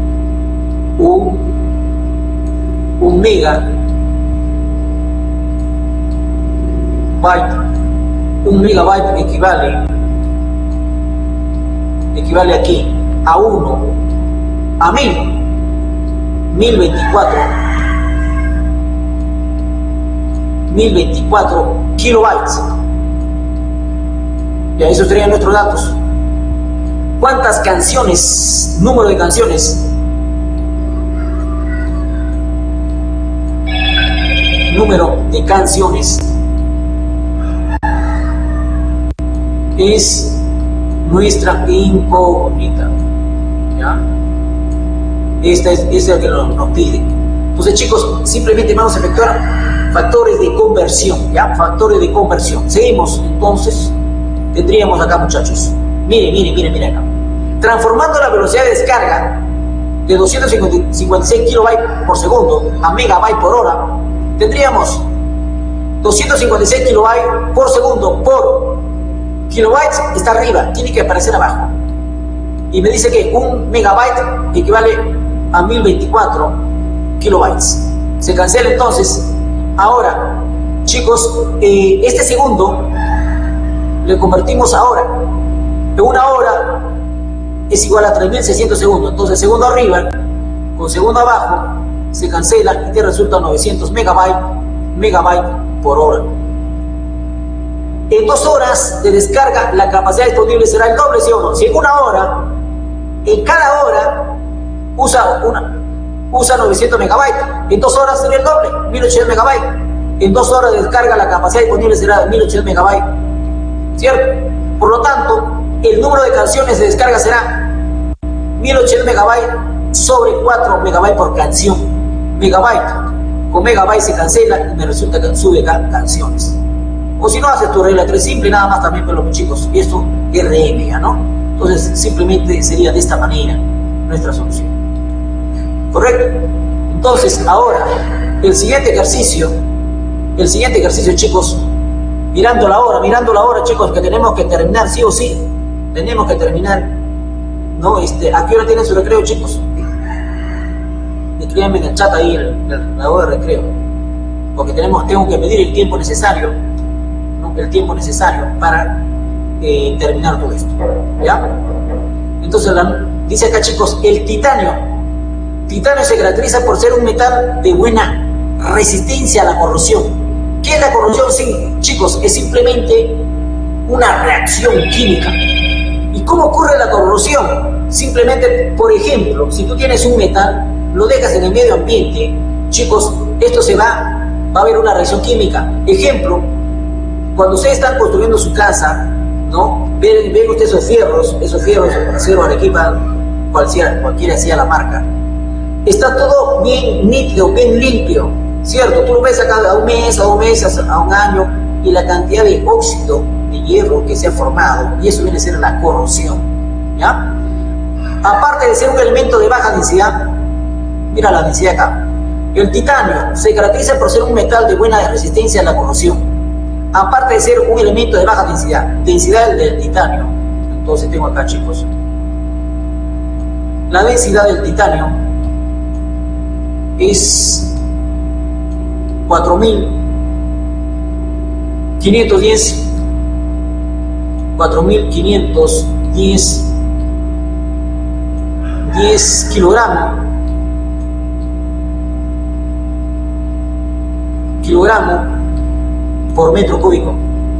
A: equivale aquí a 1024 1024 kilobytes. Ya, esos serían nuestros datos. ¿Cuántas canciones? Número de canciones. Número de canciones es nuestra incógnita. ¿Ya? Esta es lo que nos pide. Entonces, chicos, simplemente vamos a efectuar factores de conversión. ¿Ya? Factores de conversión. Seguimos, entonces. Tendríamos acá, muchachos. Miren acá. Transformando la velocidad de descarga de 256 kilobytes por segundo a megabyte por hora, tendríamos 256 kilobytes por segundo por kilobytes está arriba, tiene que aparecer abajo. Y me dice que un megabyte equivale a 1024 kilobytes. Se cancela entonces. Ahora, chicos, este segundo le convertimos a hora. Una hora es igual a 3600 segundos. Entonces, segundo arriba con segundo abajo se cancela y te resulta 900 megabytes por hora. En 2 horas de descarga la capacidad disponible será el doble, ¿sí o no? Si en una hora, en cada hora usa 900 megabytes, en 2 horas sería el doble, 1080 megabytes. En 2 horas de descarga la capacidad disponible será de 1080 megabytes, ¿cierto? Por lo tanto, el número de canciones de descarga será 1080 megabytes sobre 4 megabytes por canción. Megabyte con megabyte se cancela y me resulta que sube canciones. O si no, haces tu regla 3 simple, nada más también para los chicos. Y esto RM, ¿ya no? Entonces, simplemente sería de esta manera nuestra solución. ¿Correcto? Entonces, ahora, el siguiente ejercicio, chicos, mirando la hora, chicos, que tenemos que terminar, sí o sí. Tenemos que terminar, ¿no? ¿A qué hora tienen su recreo, chicos? Escríbanme en el chat ahí la hora de recreo. Porque tengo que medir el tiempo necesario, ¿no? El tiempo necesario para terminar todo esto. ¿Ya? Entonces, dice acá, chicos, el titanio. Titanio se caracteriza por ser un metal de buena resistencia a la corrosión. ¿Qué es la corrosión? Sí, chicos, es simplemente una reacción química. ¿Y cómo ocurre la corrosión? Simplemente, por ejemplo, si tú tienes un metal, lo dejas en el medio ambiente, chicos, esto va a haber una reacción química. Ejemplo, cuando ustedes están construyendo su casa, ¿no? Ven ustedes esos fierros, acero Arequipa, cualquiera sea la marca. Está todo bien nítido, bien limpio, ¿cierto? Tú lo ves acá a un mes, a 2 meses, a un año, y la cantidad de óxido de hierro que se ha formado, y eso viene a ser la corrosión, ¿ya? Aparte de ser un elemento de baja densidad, mira la densidad acá. El titanio se caracteriza por ser un metal de buena resistencia a la corrosión. Aparte de ser un elemento de baja densidad del titanio. Entonces tengo acá, chicos, la densidad del titanio es 4510 kilogramos por metro cúbico.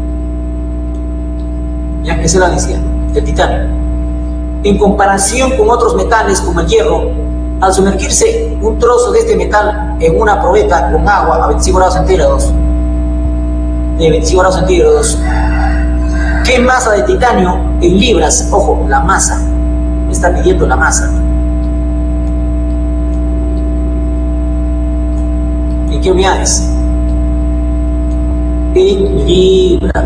A: Ya, esa es la densidad del titanio. En comparación con otros metales como el hierro, al sumergirse un trozo de este metal en una probeta con agua a 25 grados centígrados, ¿qué masa de titanio en libras? Ojo, la masa, me está pidiendo la masa. ¿En qué unidades? En libra.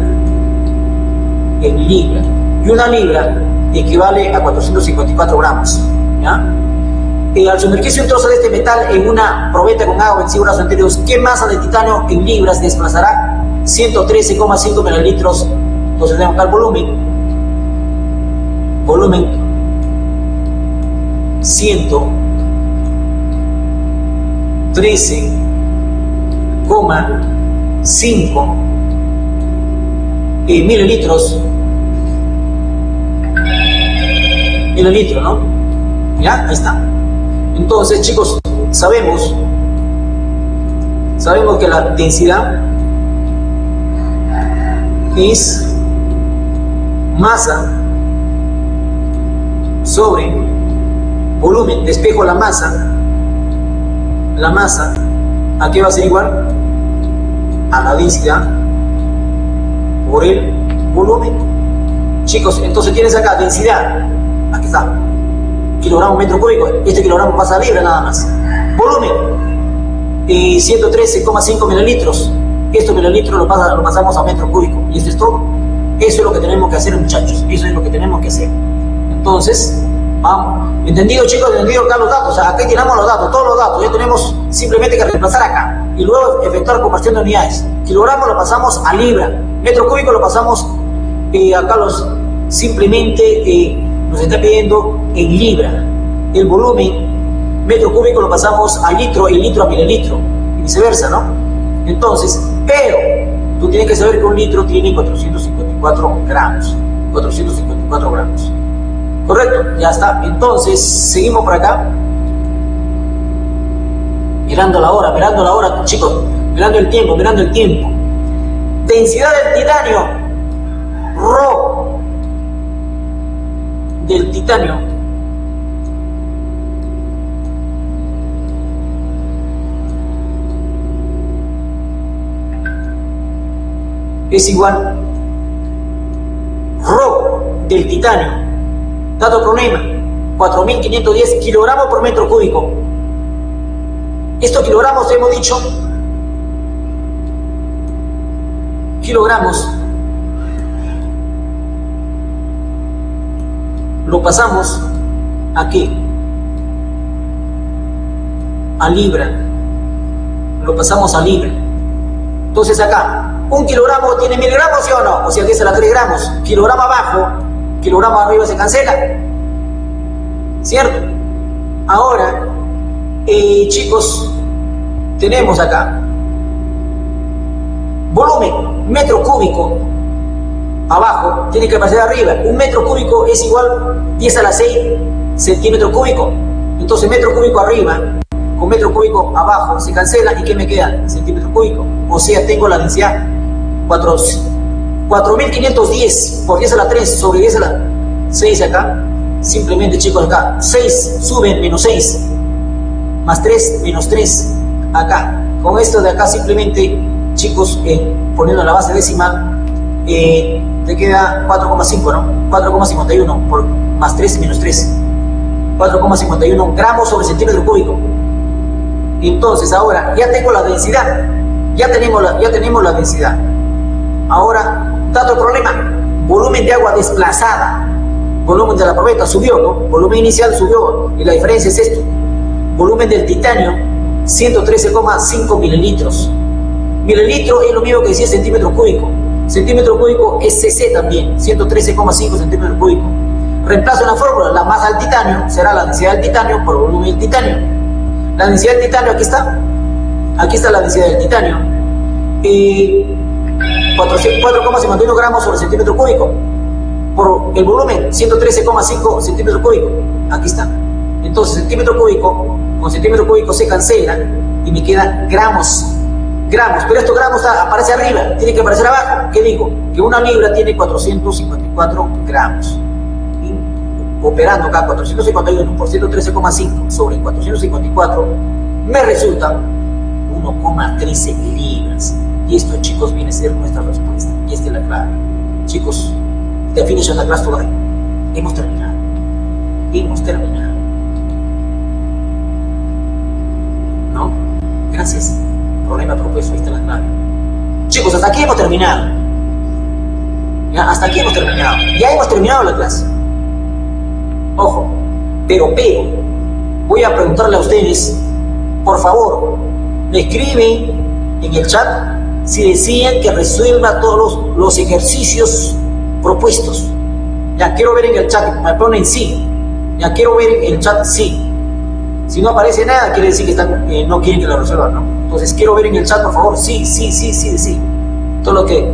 A: Y una libra equivale a 454 gramos. ¿Ya? Al sumergirse un trozo de este metal en una probeta con agua en 25 grados centígrados, ¿qué masa de titanio en libras desplazará? 113,5 mililitros. Entonces tenemos acá el volumen 113,5 mililitros, ¿no? ¿Ya? Ahí está. Entonces, chicos, sabemos que la densidad es masa sobre volumen. Despejo la masa. La masa, ¿a qué va a ser igual? A la densidad por el volumen. Chicos, entonces tienes acá densidad. Aquí está. Kilogramo metro cúbico. Este kilogramo pasa a libra nada más. Volumen. 113,5 mililitros. Estos mililitros lo pasamos a metro cúbico. Y esto es todo. Eso es lo que tenemos que hacer, muchachos. Eso es lo que tenemos que hacer. Entonces, vamos. ¿Entendido, chicos? ¿Entendido acá los datos? O sea, aquí tenemos los datos, todos los datos. Ya tenemos simplemente que reemplazar acá. Y luego efectuar conversión de unidades. Kilogramo lo pasamos a libra. Metro cúbico lo pasamos, acá simplemente nos está pidiendo en libra. El volumen, metro cúbico lo pasamos a litro, el litro a mililitro. Y viceversa, ¿no? Entonces, pero tú tienes que saber que un litro tiene 454 gramos. 454 gramos. Correcto, ya está. Entonces, seguimos por acá. Mirando la hora, chicos. Mirando el tiempo. Densidad del titanio. Rho del titanio. Es igual. Rho del titanio. Dato problema, 4.510 kilogramos por metro cúbico. Estos kilogramos, hemos dicho, kilogramos, lo pasamos aquí, a libra. Lo pasamos a libra. Entonces acá, un kilogramo tiene 1.000 gramos, ¿sí o no? O sea que es a 3 gramos. Kilogramo abajo, kilogramo arriba se cancela, ¿cierto? Ahora, chicos, tenemos acá volumen, metro cúbico abajo, tiene que pasar arriba. Un metro cúbico es igual 10 a la 6 centímetros cúbicos. Entonces metro cúbico arriba con metro cúbico abajo se cancela. ¿Y qué me queda? Centímetros cúbicos. O sea, tengo la densidad 4.510 por 10 a la 3 sobre 10 a la 6 acá. Simplemente, chicos, acá 6 suben menos 6 más 3 menos 3 acá. Con esto de acá simplemente, chicos, poniendo la base decimal, te queda 4,5, ¿no? 4,51 por más 3 menos 3. 4,51 gramos sobre centímetro cúbico. Entonces ahora ya tengo la densidad. Ya tenemos la densidad. Ahora, dato problema, volumen de agua desplazada. Volumen de la probeta subió, ¿no? Volumen inicial subió, y la diferencia es esto. Volumen del titanio, 113,5 mililitros. Mililitro es lo mismo que decía centímetro cúbico. Centímetro cúbico es cc también, 113,5 centímetros cúbicos. Reemplazo una fórmula, la masa del titanio será la densidad del titanio por volumen del titanio. La densidad del titanio, aquí está. Aquí está la densidad del titanio. 4,51 gramos sobre centímetro cúbico. Por el volumen, 113,5 centímetros cúbicos. Aquí está. Entonces, centímetro cúbico con centímetro cúbico se cancela y me quedan gramos. Gramos, pero estos gramos aparece arriba, tiene que aparecer abajo. ¿Qué digo? Que una libra tiene 454 gramos. Y operando acá 451 por 113,5 sobre 454, me resulta 1,13 libras. Y esto, chicos, viene a ser nuestra respuesta. Y esta es la clave. Chicos, definition of class today. Hemos terminado. ¿No? Gracias. Problema propuesto, ahí está la clave. Chicos, hasta aquí hemos terminado. ¿Ya? Hasta aquí hemos terminado. Ya hemos terminado la clase. Ojo, pero, voy a preguntarle a ustedes, por favor, me escriben en el chat si desean que resuelva todos los ejercicios propuestos. Ya quiero ver en el chat, me ponen sí. Ya quiero ver en el chat sí. Si no aparece nada, quiere decir que no quieren que lo resuelvan, ¿no? Entonces quiero ver en el chat, por favor, sí. Todo lo que,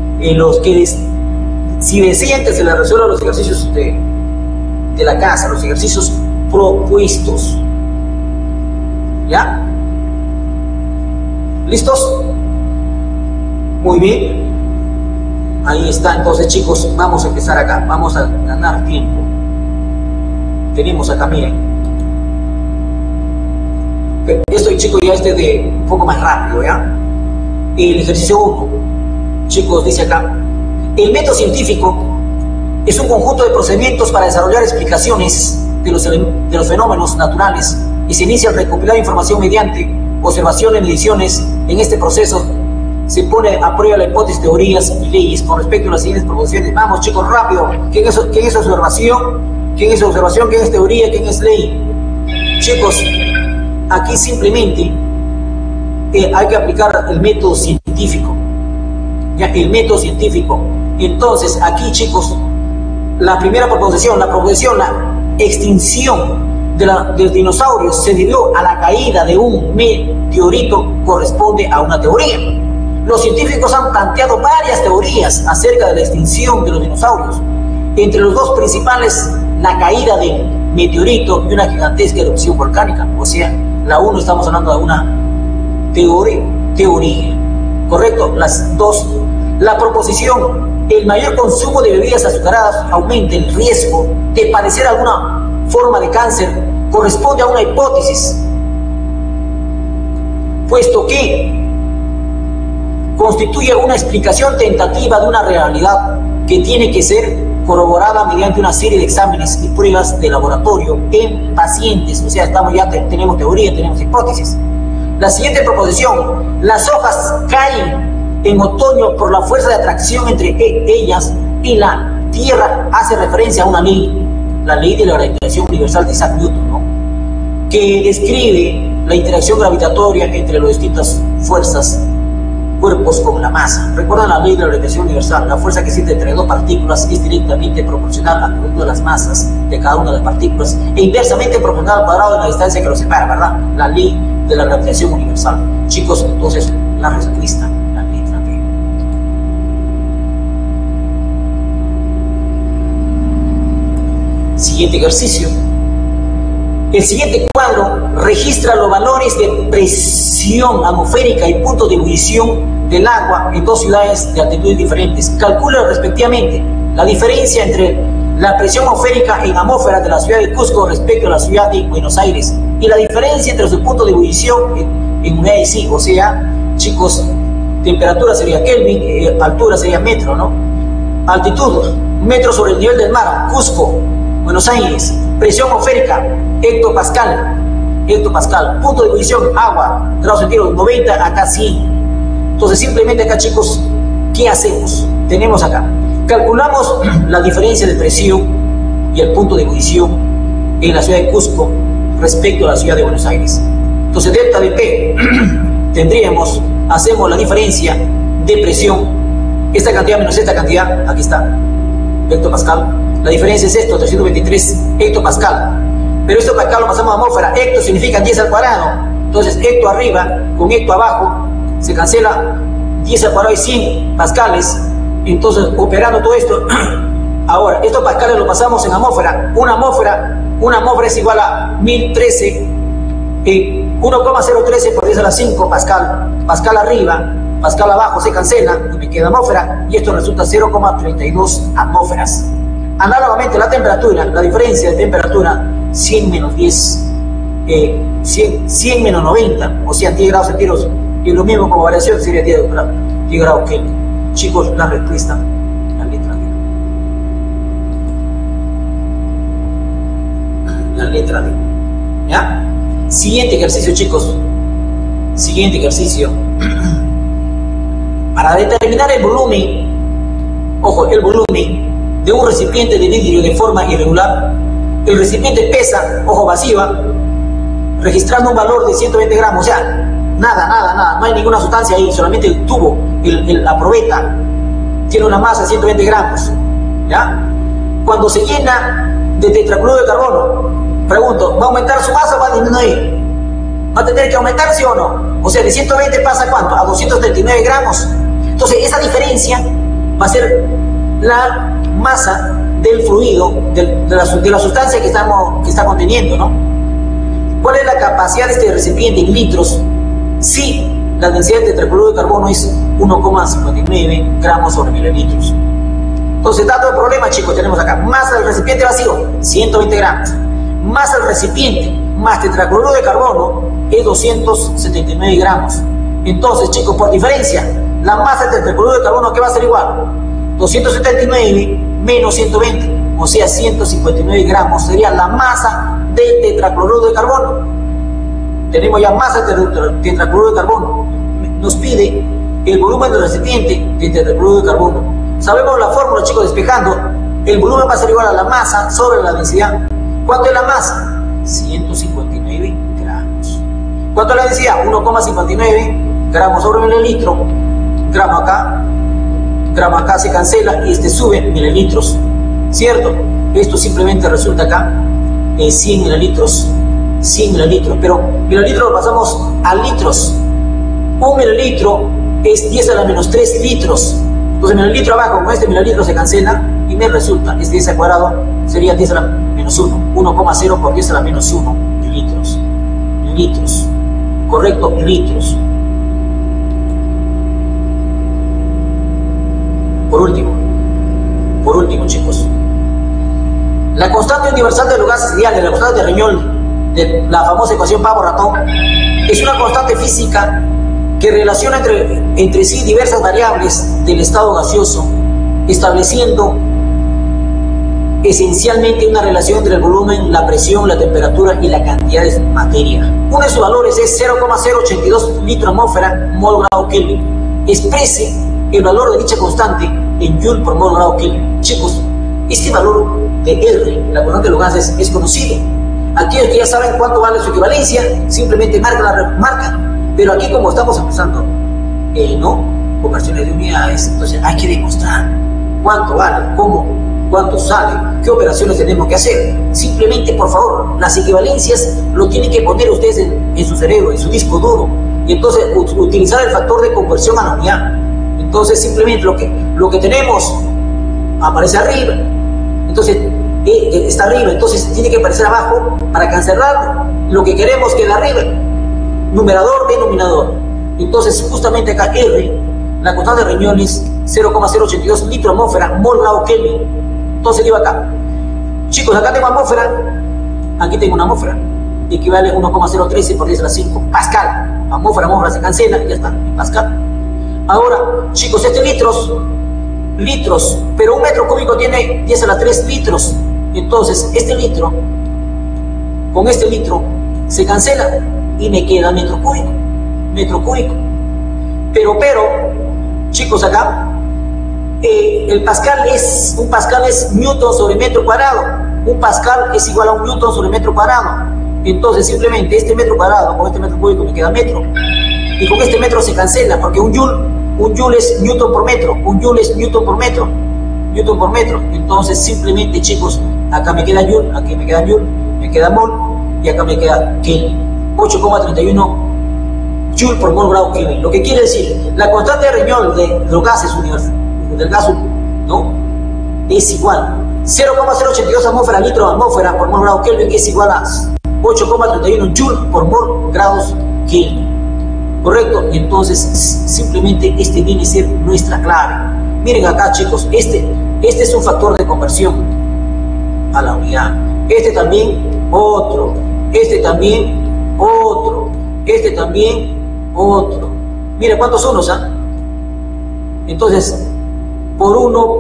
A: si desean que se les resuelvan los ejercicios de la casa, los ejercicios propuestos. ¿Ya? ¿Listos? Muy bien. Ahí está. Entonces, chicos, vamos a empezar acá. Vamos a ganar tiempo. Tenemos acá, miren. Esto, chicos, ya de un poco más rápido, ¿ya? El ejercicio 1, chicos, dice acá: el método científico es un conjunto de procedimientos para desarrollar explicaciones de los fenómenos naturales y se inicia al recopilar información mediante observaciones y mediciones. En este proceso se pone a prueba la hipótesis, teorías y leyes con respecto a las siguientes proposiciones. Vamos, chicos, rápido. ¿Qué es observación? ¿Qué es observación? ¿Qué es teoría? ¿Qué es ley? Chicos, aquí simplemente hay que aplicar el método científico. ¿Ya? El método científico. Entonces, aquí, chicos, la primera proposición, la extinción de los dinosaurios se debió a la caída de un meteorito, corresponde a una teoría. Los científicos han planteado varias teorías acerca de la extinción de los dinosaurios. Entre los dos principales, la caída del meteorito y una gigantesca erupción volcánica. O sea, la uno estamos hablando de una teoría. ¿Correcto? Las dos. La proposición: el mayor consumo de bebidas azucaradas aumenta el riesgo de padecer alguna forma de cáncer, corresponde a una hipótesis, puesto que constituye una explicación tentativa de una realidad que tiene que ser corroborada mediante una serie de exámenes y pruebas de laboratorio en pacientes. O sea, tenemos teoría, tenemos hipótesis. La siguiente proposición: las hojas caen en otoño por la fuerza de atracción entre ellas y la Tierra, hace referencia a una ley, la ley de la gravitación universal de Isaac Newton, ¿no?, que describe la interacción gravitatoria entre las distintas fuerzas, cuerpos con la masa. ¿Recuerdan la ley de la gravitación universal? La fuerza que existe entre dos partículas es directamente proporcional al producto de las masas de cada una de las partículas e inversamente proporcional al cuadrado de la distancia que los separa, ¿verdad? La ley de la gravitación universal. Chicos, entonces, la respuesta, la letra B. Siguiente ejercicio. El siguiente cuadro registra los valores de presión atmosférica y puntos de ebullición del agua en dos ciudades de altitudes diferentes. Calcula respectivamente la diferencia entre la presión atmosférica en atmósfera de la ciudad de Cusco respecto a la ciudad de Buenos Aires y la diferencia entre sus puntos de ebullición en unidades sí. O sea, chicos, temperatura sería Kelvin, altura sería metro, ¿no? Altitud, metro sobre el nivel del mar, Cusco, Buenos Aires. Presión atmosférica, hectopascal, punto de ebullición, agua, grados centígrados, 90 acá 100. Entonces, simplemente acá, chicos, ¿qué hacemos? Tenemos acá, calculamos la diferencia de presión y el punto de ebullición en la ciudad de Cusco respecto a la ciudad de Buenos Aires. Entonces, delta de P, hacemos la diferencia de presión, esta cantidad menos esta cantidad, aquí está, hectopascal. La diferencia es esto, 323 hectopascal. Pero esto para acá lo pasamos a atmósfera. Hecto significa 10 al cuadrado. Entonces, hecto arriba con hecto abajo, se cancela. 10 al cuadrado y 100 pascales. Entonces, operando todo esto, ahora, estos pascales lo pasamos en atmósfera. Una atmósfera es igual a 1013, 1,013 por 10 a la 5 pascal. Pascal arriba, pascal abajo se cancela y me queda atmósfera. Y esto resulta 0,32 atmósferas. Análogamente, la temperatura, la diferencia de temperatura, 100 menos 10, 100 menos 90, o sea, 10 grados centígrados, y lo mismo como variación sería 10 grados Kelvin. Chicos, la respuesta, la letra D. La letra D. ¿Ya? Siguiente ejercicio, chicos. Siguiente ejercicio. Para determinar el volumen, ojo, el volumen de un recipiente de vidrio de forma irregular, el recipiente pesa, ojo, vacía, registrando un valor de 120 gramos, o sea, nada, no hay ninguna sustancia ahí, solamente el tubo, la probeta, tiene una masa de 120 gramos, ¿ya? Cuando se llena de tetracloruro de carbono, pregunto, ¿va a aumentar su masa o va a disminuir? ¿Va a tener que aumentar, sí o no? O sea, de 120 pasa ¿a cuánto? A 239 gramos. Entonces, esa diferencia va a ser la masa del fluido, de la sustancia que está conteniendo, ¿no? ¿Cuál es la capacidad de este recipiente en litros? Si la densidad de tetracloruro de carbono es 1,59 gramos sobre mililitros. Entonces, dato de problema, chicos, tenemos acá masa del recipiente vacío, 120 gramos. Masa del recipiente más tetracloruro de carbono es 279 gramos. Entonces, chicos, por diferencia, la masa del tetracloruro de carbono, ¿qué va a ser igual? 279 menos 120, o sea, 159 gramos sería la masa del tetracloruro de carbono. Tenemos ya masa del tetracloruro de carbono. Nos pide el volumen del recipiente de tetracloruro de carbono. Sabemos la fórmula, chicos, despejando. El volumen va a ser igual a la masa sobre la densidad. ¿Cuánto es la masa? 159 gramos. ¿Cuánto es la densidad? 1,59 gramos sobre mililitro. Gramo acá se cancela y sube mililitros, ¿cierto? Esto simplemente resulta acá 100 mililitros, pero mililitros lo pasamos a litros. Un mililitro es 10 a la menos 3 litros. Entonces mililitro abajo con este mililitro se cancela y me resulta, 10 al cuadrado sería 10 a la menos 1, 1,0 por 10 a la menos 1 litros, correcto, litros. Por último, chicos, la constante universal de los gases ideales, la constante de Reynolds, de la famosa ecuación Pavo-Ratón, es una constante física que relaciona entre sí diversas variables del estado gaseoso, estableciendo esencialmente una relación entre el volumen, la presión, la temperatura y la cantidad de materia. Uno de sus valores es 0,082 litro atmósfera mol grado Kelvin. Exprese el valor de dicha constante en joule por mol grado Kelvin. Chicos, este valor de R, la constante de los gases, es conocido. Aquellos que ya saben cuánto vale su equivalencia, simplemente marcan. Pero aquí, como estamos empezando, ¿no? Conversiones de unidades, entonces hay que demostrar cuánto vale, cómo, cuánto sale, qué operaciones tenemos que hacer. Simplemente, por favor, las equivalencias lo tienen que poner ustedes en su cerebro, en su disco duro, y entonces utilizar el factor de conversión a la unidad. Entonces, simplemente lo que tenemos aparece arriba, entonces está arriba, entonces tiene que aparecer abajo para cancelarlo. Lo que queremos queda arriba, numerador, denominador. Entonces, justamente acá R, la constante de Reynolds, 0,082 litro atmósfera mol grado Kelvin. Entonces digo acá, chicos, acá tengo atmósfera, aquí tengo una atmósfera, equivale a 1,013 por 10 a la 5 pascal. Atmósfera se cancela y ya está, en pascal. Ahora, chicos, litros, pero un metro cúbico tiene 10 a la 3 litros. Entonces, con este litro se cancela y me queda metro cúbico. Pero, chicos, acá, un pascal es newton sobre metro cuadrado. Un pascal es igual a un newton sobre metro cuadrado. Entonces, simplemente este metro cuadrado con este metro cúbico me queda metro. Y con este metro se cancela, porque un joule es newton por metro, un joule es newton por metro. Entonces, simplemente, chicos, acá me queda joule, aquí me queda joule, me queda mol, y acá me queda Kelvin. 8,31 joule por mol grado Kelvin. Lo que quiere decir, la constante de Reynolds de los gases del gas, ¿no? Es igual 0,082 atmósfera litro atmósfera por mol grado Kelvin, que es igual a 8,31 joule por mol grados Kelvin. ¿Correcto? Entonces, simplemente este viene a ser nuestra clave. Miren acá, chicos, este es un factor de conversión a la unidad. Este también, otro. Este también, otro. Este también, otro. Miren cuántos unos, ¿ah? Entonces, por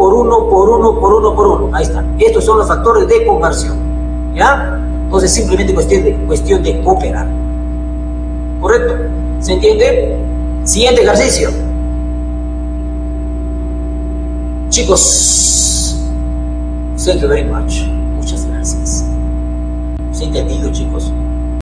A: uno. Ahí está. Estos son los factores de conversión. ¿Ya? Entonces, simplemente cuestión de operar. ¿Correcto? ¿Se entiende? Siguiente ejercicio. Chicos, thank you very much.